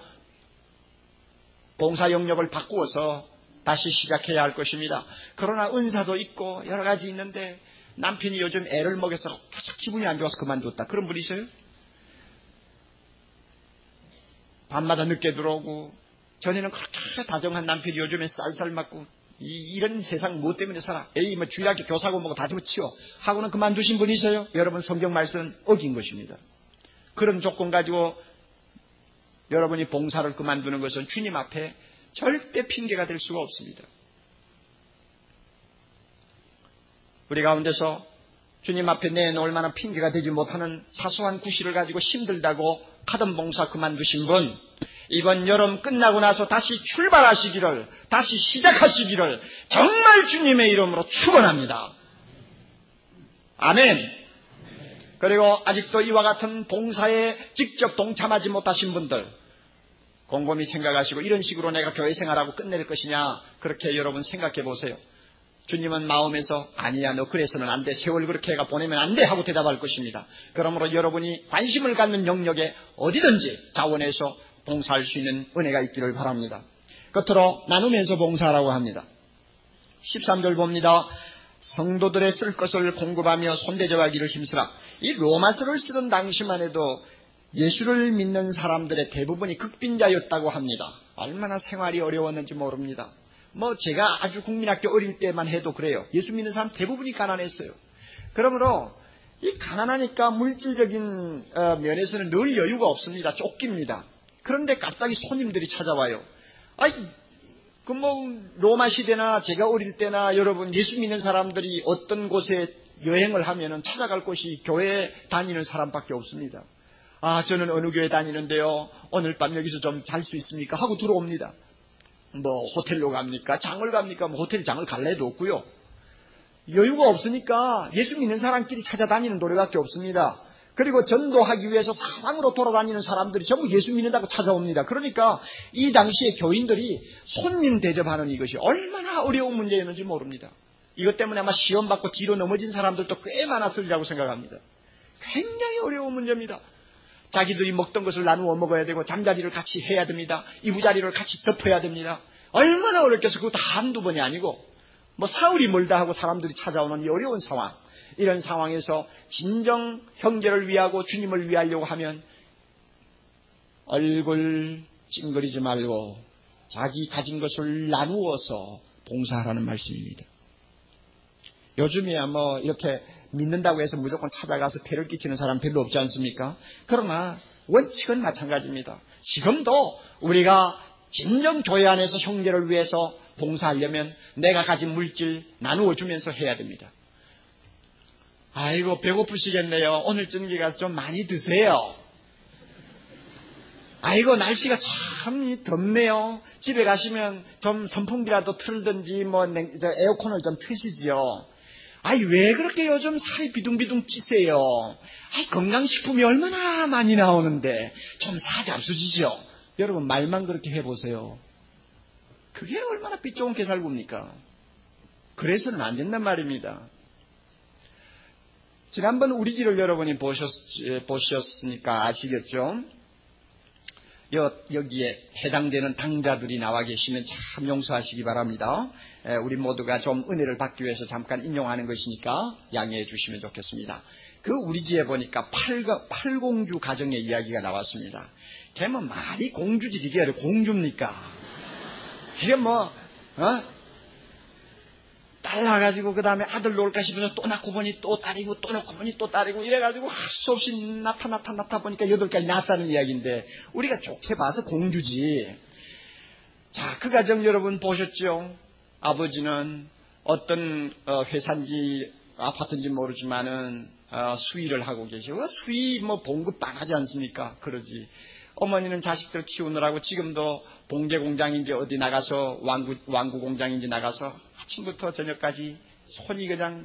봉사 영역을 바꾸어서 다시 시작해야 할 것입니다. 그러나 은사도 있고 여러 가지 있는데 남편이 요즘 애를 먹여서 계속 기분이 안 좋아서 그만뒀다. 그런 분 있어요? 밤마다 늦게 들어오고, 전에는 그렇게 다정한 남편이 요즘에 쌀쌀 맞고, 이런 세상 뭐 때문에 살아? 에이, 뭐 주일학교 교사고 뭐고 다 집어치워 하고는 그만두신 분이 있어요? 여러분 성경 말씀 어긴 것입니다. 그런 조건 가지고 여러분이 봉사를 그만두는 것은 주님 앞에 절대 핑계가 될 수가 없습니다. 우리 가운데서 주님 앞에 내놓을 만한 핑계가 되지 못하는 사소한 구실을 가지고 힘들다고 하던 봉사 그만두신 분, 이번 여름 끝나고 나서 다시 출발하시기를, 다시 시작하시기를 정말 주님의 이름으로 축원합니다. 아멘. 그리고 아직도 이와 같은 봉사에 직접 동참하지 못하신 분들, 곰곰이 생각하시고 이런 식으로 내가 교회 생활하고 끝낼 것이냐, 그렇게 여러분 생각해 보세요. 주님은 마음에서 아니야, 너 그래서는 안 돼, 세월 그렇게 해가 보내면 안 돼 하고 대답할 것입니다. 그러므로 여러분이 관심을 갖는 영역에 어디든지 자원해서 봉사할 수 있는 은혜가 있기를 바랍니다. 끝으로 나누면서 봉사하라고 합니다. 13절 봅니다. 성도들의 쓸 것을 공급하며 손대접하기를 힘쓰라. 이 로마서를 쓰던 당시만 해도 예수를 믿는 사람들의 대부분이 극빈자였다고 합니다. 얼마나 생활이 어려웠는지 모릅니다. 제가 아주 국민학교 어릴 때만 해도 그래요. 예수 믿는 사람 대부분이 가난했어요. 그러므로 이 가난하니까 물질적인 면에서는 늘 여유가 없습니다. 쫓깁니다. 그런데 갑자기 손님들이 찾아와요. 로마 시대나 제가 어릴 때나 여러분 예수 믿는 사람들이 어떤 곳에 여행을 하면은 찾아갈 곳이 교회 다니는 사람밖에 없습니다. 저는 어느 교회 다니는데요, 오늘 밤 여기서 좀 잘 수 있습니까? 하고 들어옵니다. 호텔로 갑니까? 장을 갑니까? 호텔 장을 갈 데도 없고요. 여유가 없으니까 예수 믿는 사람끼리 찾아다니는 노래밖에 없습니다. 그리고 전도하기 위해서 사방으로 돌아다니는 사람들이 전부 예수 믿는다고 찾아옵니다. 그러니까 이 당시에 교인들이 손님 대접하는 이것이 얼마나 어려운 문제였는지 모릅니다. 이것 때문에 아마 시험 받고 뒤로 넘어진 사람들도 꽤 많았으리라고 생각합니다. 굉장히 어려운 문제입니다. 자기들이 먹던 것을 나누어 먹어야 되고, 잠자리를 같이 해야 됩니다. 이부자리를 같이 덮어야 됩니다. 얼마나 어렵겠어. 그것도 한두 번이 아니고, 사흘이 멀다 하고 사람들이 찾아오는 이 어려운 상황, 이런 상황에서 진정 형제를 위하고 주님을 위하려고 하면 얼굴 찡그리지 말고 자기 가진 것을 나누어서 봉사하라는 말씀입니다. 요즘이야 이렇게 믿는다고 해서 무조건 찾아가서 폐를 끼치는 사람 별로 없지 않습니까? 그러나 원칙은 마찬가지입니다. 지금도 우리가 진정 교회 안에서 형제를 위해서 봉사하려면 내가 가진 물질 나누어 주면서 해야 됩니다. 아이고 배고프시겠네요. 오늘 저녁에 좀 많이 드세요. 아이고 날씨가 참 덥네요. 집에 가시면 좀 선풍기라도 틀든지 에어컨을 좀 트시지요. 왜 그렇게 요즘 살이 비둥비둥 찌세요? 건강식품이 얼마나 많이 나오는데 좀 사잡수시죠. 여러분 말만 그렇게 해보세요. 그게 얼마나 빛 좋은 개살구입니까? 그래서는 안 된단 말입니다. 지난번 우리 집을 여러분이 보셨으니까 아시겠죠? 여기에 해당되는 당자들이 나와 계시면 참 용서하시기 바랍니다. 우리 모두가 좀 은혜를 받기 위해서 잠깐 인용하는 것이니까 양해해 주시면 좋겠습니다. 우리 집에 보니까 팔공주 가정의 이야기가 나왔습니다. 걔 말이 공주지 이게 공주입니까? 이게 딸 낳아가지고 그 다음에 아들 놓을까 싶어서 또 낳고 보니 또 딸이고 또 낳고 보니 또 딸이고 이래가지고 할 수 없이 낳다 보니까 8가지 낳았다는 이야기인데 우리가 좋게 봐서 공주지. 자, 그 가정 여러분 보셨죠? 아버지는 어떤 회사인지 아파트인지 모르지만은 수의를 하고 계시고 수의 봉급 빵하지 않습니까? 그러지. 어머니는 자식들 키우느라고 지금도 봉제 공장인지 어디 나가서 왕구 공장인지 나가서 아침부터 저녁까지 손이 그냥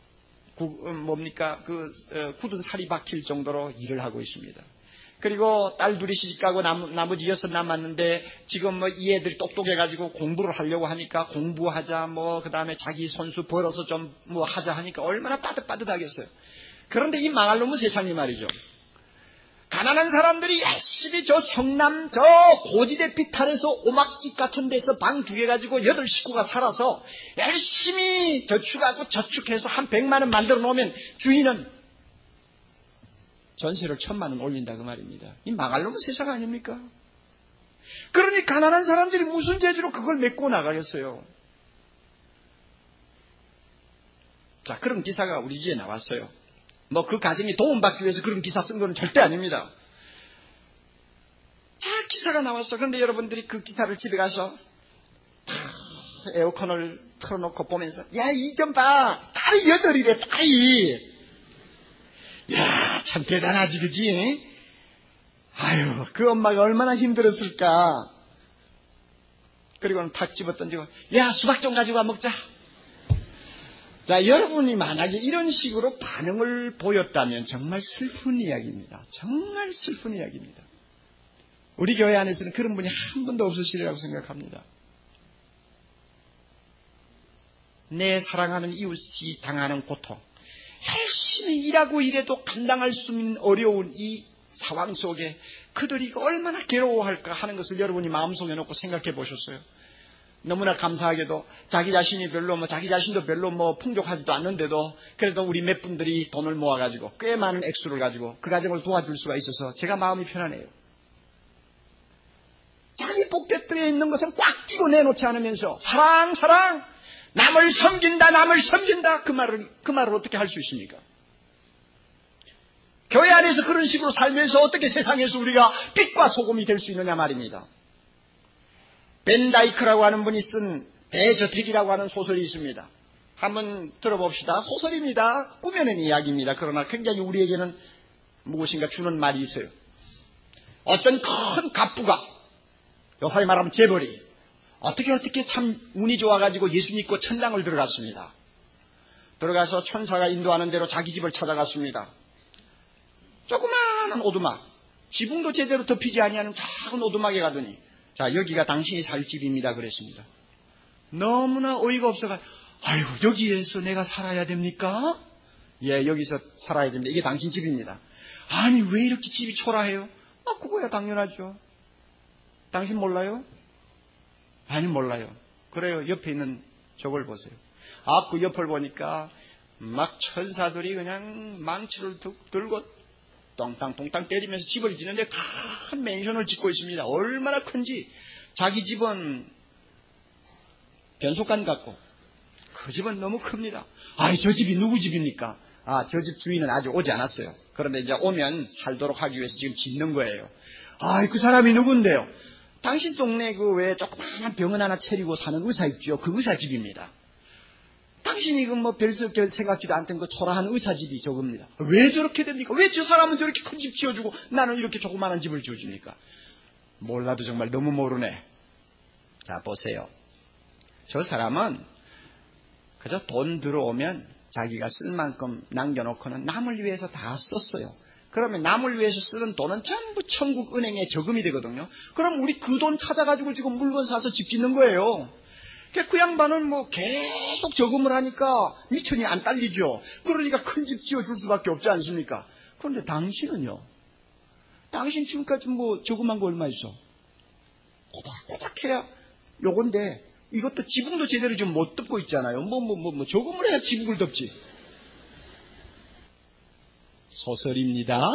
굳은 살이 박힐 정도로 일을 하고 있습니다. 그리고 딸 둘이 시집가고 나머지 6 남았는데 지금 이 애들이 똑똑해가지고 공부를 하려고 하니까 공부하자 그 다음에 자기 손수 벌어서 좀 하자 하니까 얼마나 빠듯빠듯하겠어요. 그런데 이 망할 놈의 세상이 말이죠. 가난한 사람들이 열심히 저 성남 저 고지대 비탈에서 오막집 같은 데서 방 2개 가지고 8 식구가 살아서 열심히 저축하고 저축해서 한 100만 원 만들어 놓으면 주인은 전세를 1000만 원 올린다 그 말입니다. 이 망할 놈의 세상 아닙니까? 그러니 가난한 사람들이 무슨 재주로 그걸 메꿔 나가겠어요. 자, 그런 기사가 우리 집에 나왔어요. 그 가정이 도움받기 위해서 그런 기사 쓴 건 절대 아닙니다. 자, 기사가 나왔어. 그런데 여러분들이 그 기사를 집에 가서 에어컨을 틀어놓고 보면서 야, 이 좀 봐. 딸이 8이래, 딸이. 야, 참 대단하지, 그지? 아유, 그 엄마가 얼마나 힘들었을까. 그리고는 탁 집어 던지고 야, 수박 좀 가지고 와 먹자. 자, 여러분이 만약에 이런 식으로 반응을 보였다면 정말 슬픈 이야기입니다. 정말 슬픈 이야기입니다. 우리 교회 안에서는 그런 분이 한 분도 없으시리라고 생각합니다. 내 사랑하는 이웃이 당하는 고통, 열심히 일하고 일해도 감당할 수 있는 어려운 이 상황 속에 그들이 얼마나 괴로워할까 하는 것을 여러분이 마음속에 놓고 생각해 보셨어요? 너무나 감사하게도 자기 자신이 별로 자기 자신도 별로 풍족하지도 않는데도 그래도 우리 몇 분들이 돈을 모아가지고 꽤 많은 액수를 가지고 그 가정을 도와줄 수가 있어서 제가 마음이 편하네요. 자기 복대ጥ에 있는 것은 꽉 쥐고 내놓지 않으면서 사랑 남을 섬긴다 그 말을 어떻게 할 수 있습니까? 교회 안에서 그런 식으로 살면서 어떻게 세상에서 우리가 빛과 소금이 될 수 있느냐 말입니다. 벤다이크라고 하는 분이 쓴 대저택이라고 하는 소설이 있습니다. 한번 들어봅시다. 소설입니다. 꾸며낸 이야기입니다. 그러나 굉장히 우리에게는 무엇인가 주는 말이 있어요. 어떤 큰 갑부가, 요하이 말하면 재벌이, 어떻게 참 운이 좋아가지고 예수 믿고 천당을 들어갔습니다. 들어가서 천사가 인도하는 대로 자기 집을 찾아갔습니다. 조그마한 오두막, 지붕도 제대로 덮이지 아니하는 작은 오두막에 가더니 자, 여기가 당신이 살 집입니다 그랬습니다. 너무나 어이가 없어가지고 아이고, 여기에서 내가 살아야 됩니까? 예, 여기서 살아야 됩니다. 이게 당신 집입니다. 아니, 왜 이렇게 집이 초라해요? 그거야 당연하죠. 당신 몰라요? 아니, 몰라요. 그래요. 옆에 있는 저걸 보세요. 그 옆을 보니까 막 천사들이 그냥 망치를 들고 똥땅 때리면서 집을 짓는데 큰 맨션을 짓고 있습니다. 얼마나 큰지. 자기 집은 변속관 같고 그 집은 너무 큽니다. 저 집이 누구 집입니까? 저 집 주인은 아직 오지 않았어요. 그런데 이제 오면 살도록 하기 위해서 지금 짓는 거예요. 그 사람이 누군데요? 당신 동네 왜 조그마한 병원 하나 차리고 사는 의사 있죠? 그 의사 집입니다. 당신이 별 생각지도 않던 그 초라한 의사집이 저겁니다. 왜 저렇게 됩니까? 왜 저 사람은 저렇게 큰 집 지어주고 나는 이렇게 조그마한 집을 지어줍니까? 몰라도 정말 너무 모르네. 자, 보세요. 저 사람은 그저 돈 들어오면 자기가 쓸 만큼 남겨놓고는 남을 위해서 다 썼어요. 그러면 남을 위해서 쓰는 돈은 전부 천국 은행에 저금이 되거든요. 그럼 우리 그 돈 찾아가지고 지금 물건 사서 집 짓는 거예요. 그 양반은 계속 저금을 하니까 미천이 안 딸리죠. 그러니까 큰 집 지어줄 수밖에 없지 않습니까? 그런데 당신은요? 당신 지금까지 뭐 저금한 거 얼마 있어? 꼬닥꼬닥해야 요건데 이것도 지붕도 제대로 좀 못 덮고 있잖아요. 뭐 저금을 해야 지붕을 덮지. 소설입니다.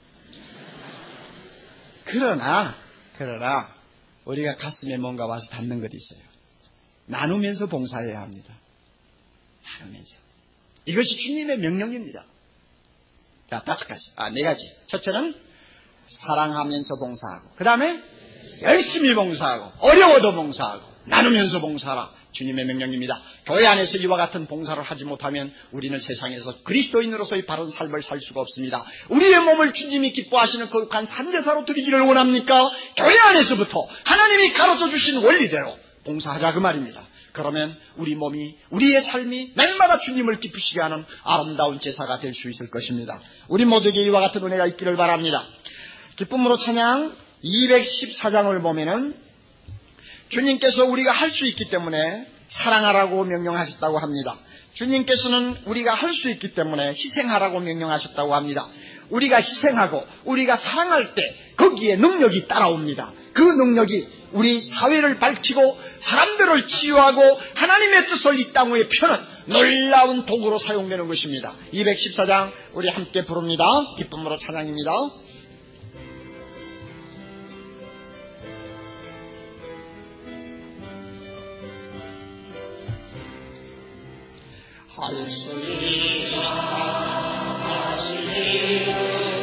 그러나 우리가 가슴에 뭔가 와서 닿는 것이 있어요. 나누면서 봉사해야 합니다. 나누면서. 이것이 주님의 명령입니다. 자, 5가지. 4가지. 첫째는 사랑하면서 봉사하고, 그 다음에 열심히 봉사하고, 어려워도 봉사하고, 나누면서 봉사하라. 주님의 명령입니다. 교회 안에서 이와 같은 봉사를 하지 못하면 우리는 세상에서 그리스도인으로서의 바른 삶을 살 수가 없습니다. 우리의 몸을 주님이 기뻐하시는 거룩한 산제사로 드리기를 원합니까? 교회 안에서부터 하나님이 가르쳐 주신 원리대로 봉사하자 그 말입니다. 그러면 우리 몸이, 우리의 삶이 날마다 주님을 기쁘시게 하는 아름다운 제사가 될 수 있을 것입니다. 우리 모두에게 이와 같은 은혜가 있기를 바랍니다. 기쁨으로 찬양 214장을 보면은 주님께서 우리가 할 수 있기 때문에 사랑하라고 명령하셨다고 합니다. 주님께서는 우리가 할 수 있기 때문에 희생하라고 명령하셨다고 합니다. 우리가 희생하고 우리가 사랑할 때 거기에 능력이 따라옵니다. 그 능력이 우리 사회를 밝히고 사람들을 치유하고 하나님의 뜻을 이 땅 위에 펴는 놀라운 도구로 사용되는 것입니다. 214장 우리 함께 부릅니다. 기쁨으로 찬양입니다. 할 수 있다 하시리는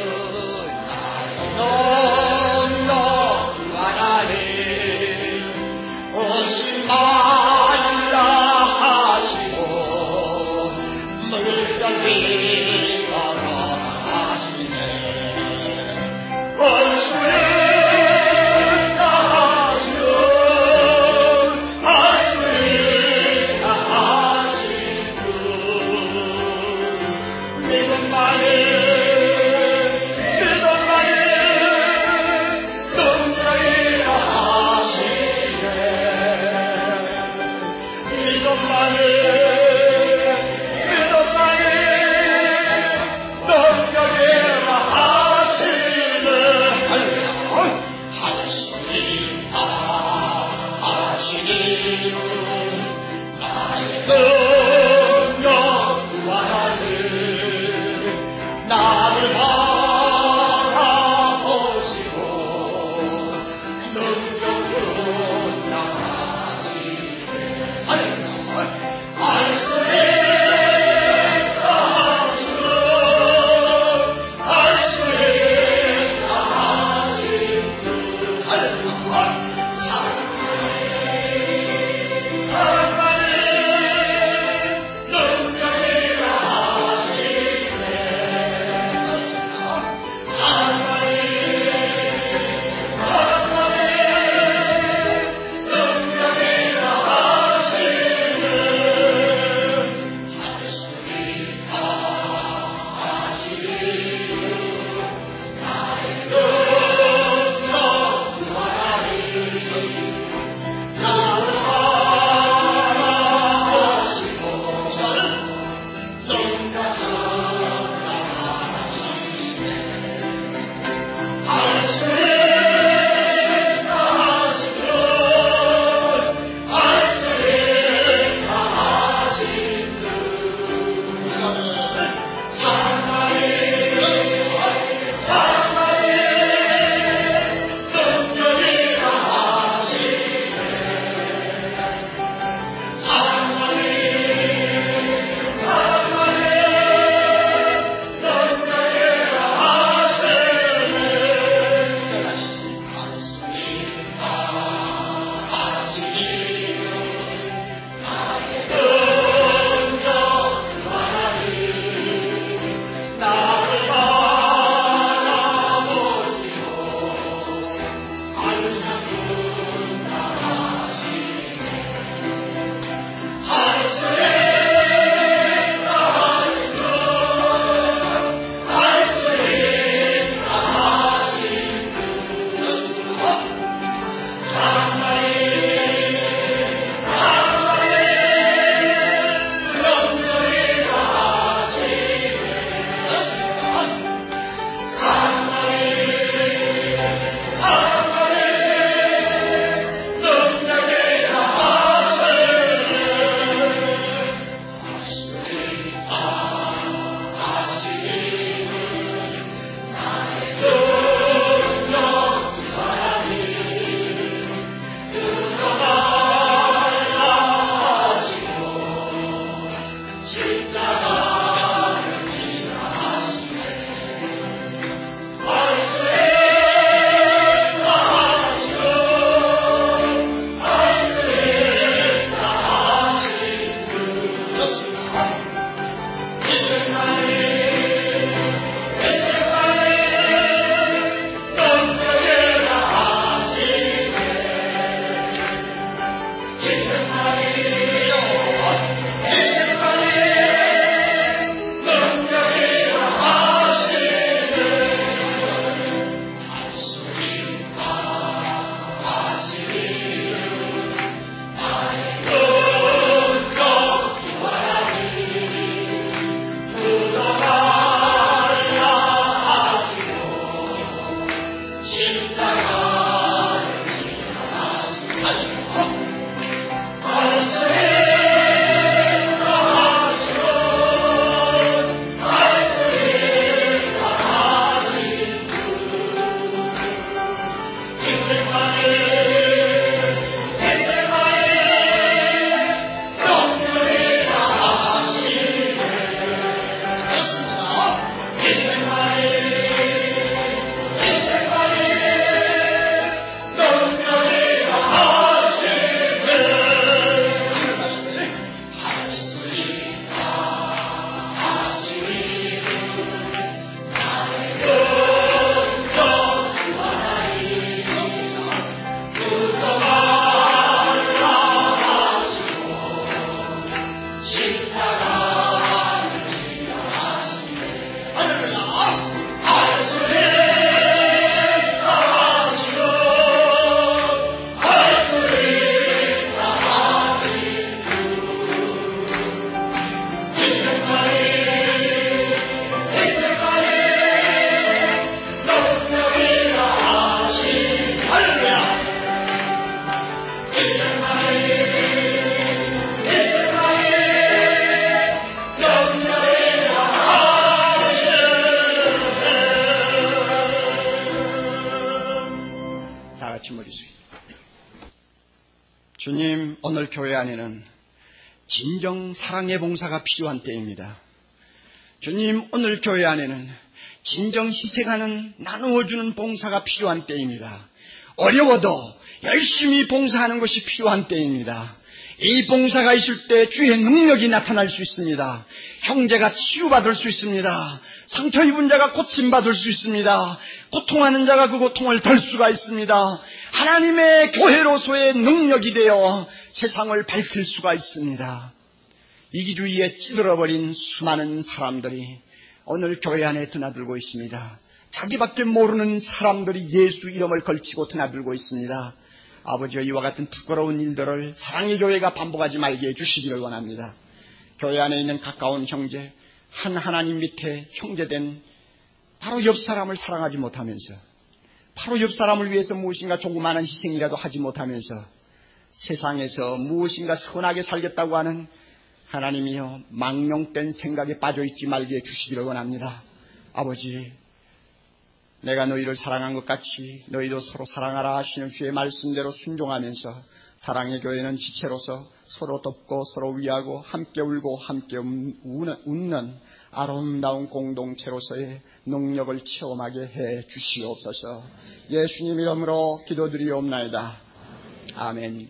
나는 너 구하나니 오지 말라 하시고 물결 위로 하시네 같이 머리 숙이고. 주님, 오늘 교회 안에는 진정 사랑의 봉사가 필요한 때입니다. 주님, 오늘 교회 안에는 진정 희생하는, 나누어주는 봉사가 필요한 때입니다. 어려워도 열심히 봉사하는 것이 필요한 때입니다. 이 봉사가 있을 때 주의 능력이 나타날 수 있습니다. 형제가 치유받을 수 있습니다. 상처 입은 자가 고침받을 수 있습니다. 고통하는 자가 그 고통을 덜 수가 있습니다. 하나님의 교회로서의 능력이 되어 세상을 밝힐 수가 있습니다. 이기주의에 찌들어버린 수많은 사람들이 오늘 교회 안에 드나들고 있습니다. 자기밖에 모르는 사람들이 예수 이름을 걸치고 드나들고 있습니다. 아버지와 이와 같은 부끄러운 일들을 사랑의 교회가 반복하지 말게 해주시기를 원합니다. 교회 안에 있는 가까운 형제, 하나님 밑에 형제된 바로 옆 사람을 사랑하지 못하면서, 바로 옆 사람을 위해서 무엇인가 조그마한 희생이라도 하지 못하면서 세상에서 무엇인가 선하게 살겠다고 하는 하나님이여 망령된 생각에 빠져있지 말게 해주시기를 원합니다. 아버지, 내가 너희를 사랑한 것 같이 너희도 서로 사랑하라 하시는 주의 말씀대로 순종하면서 사랑의 교회는 지체로서 서로 돕고 서로 위하고 함께 울고 함께 웃는 아름다운 공동체로서의 능력을 체험하게 해 주시옵소서. 예수님 이름으로 기도드리옵나이다. 아멘.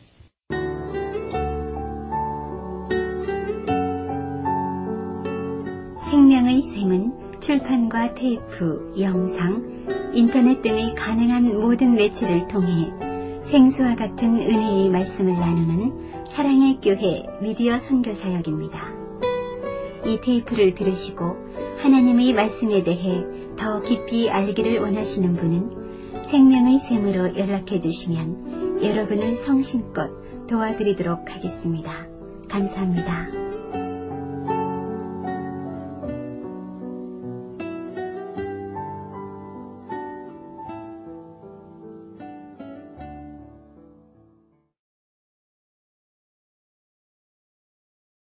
생명의 샘은 출판과 테이프, 영상, 인터넷 등의 가능한 모든 매체를 통해 생수와 같은 은혜의 말씀을 나누는 사랑의 교회 미디어 선교사역입니다. 이 테이프를 들으시고 하나님의 말씀에 대해 더 깊이 알기를 원하시는 분은 생명의 샘으로 연락해 주시면 여러분을 성심껏 도와드리도록 하겠습니다. 감사합니다.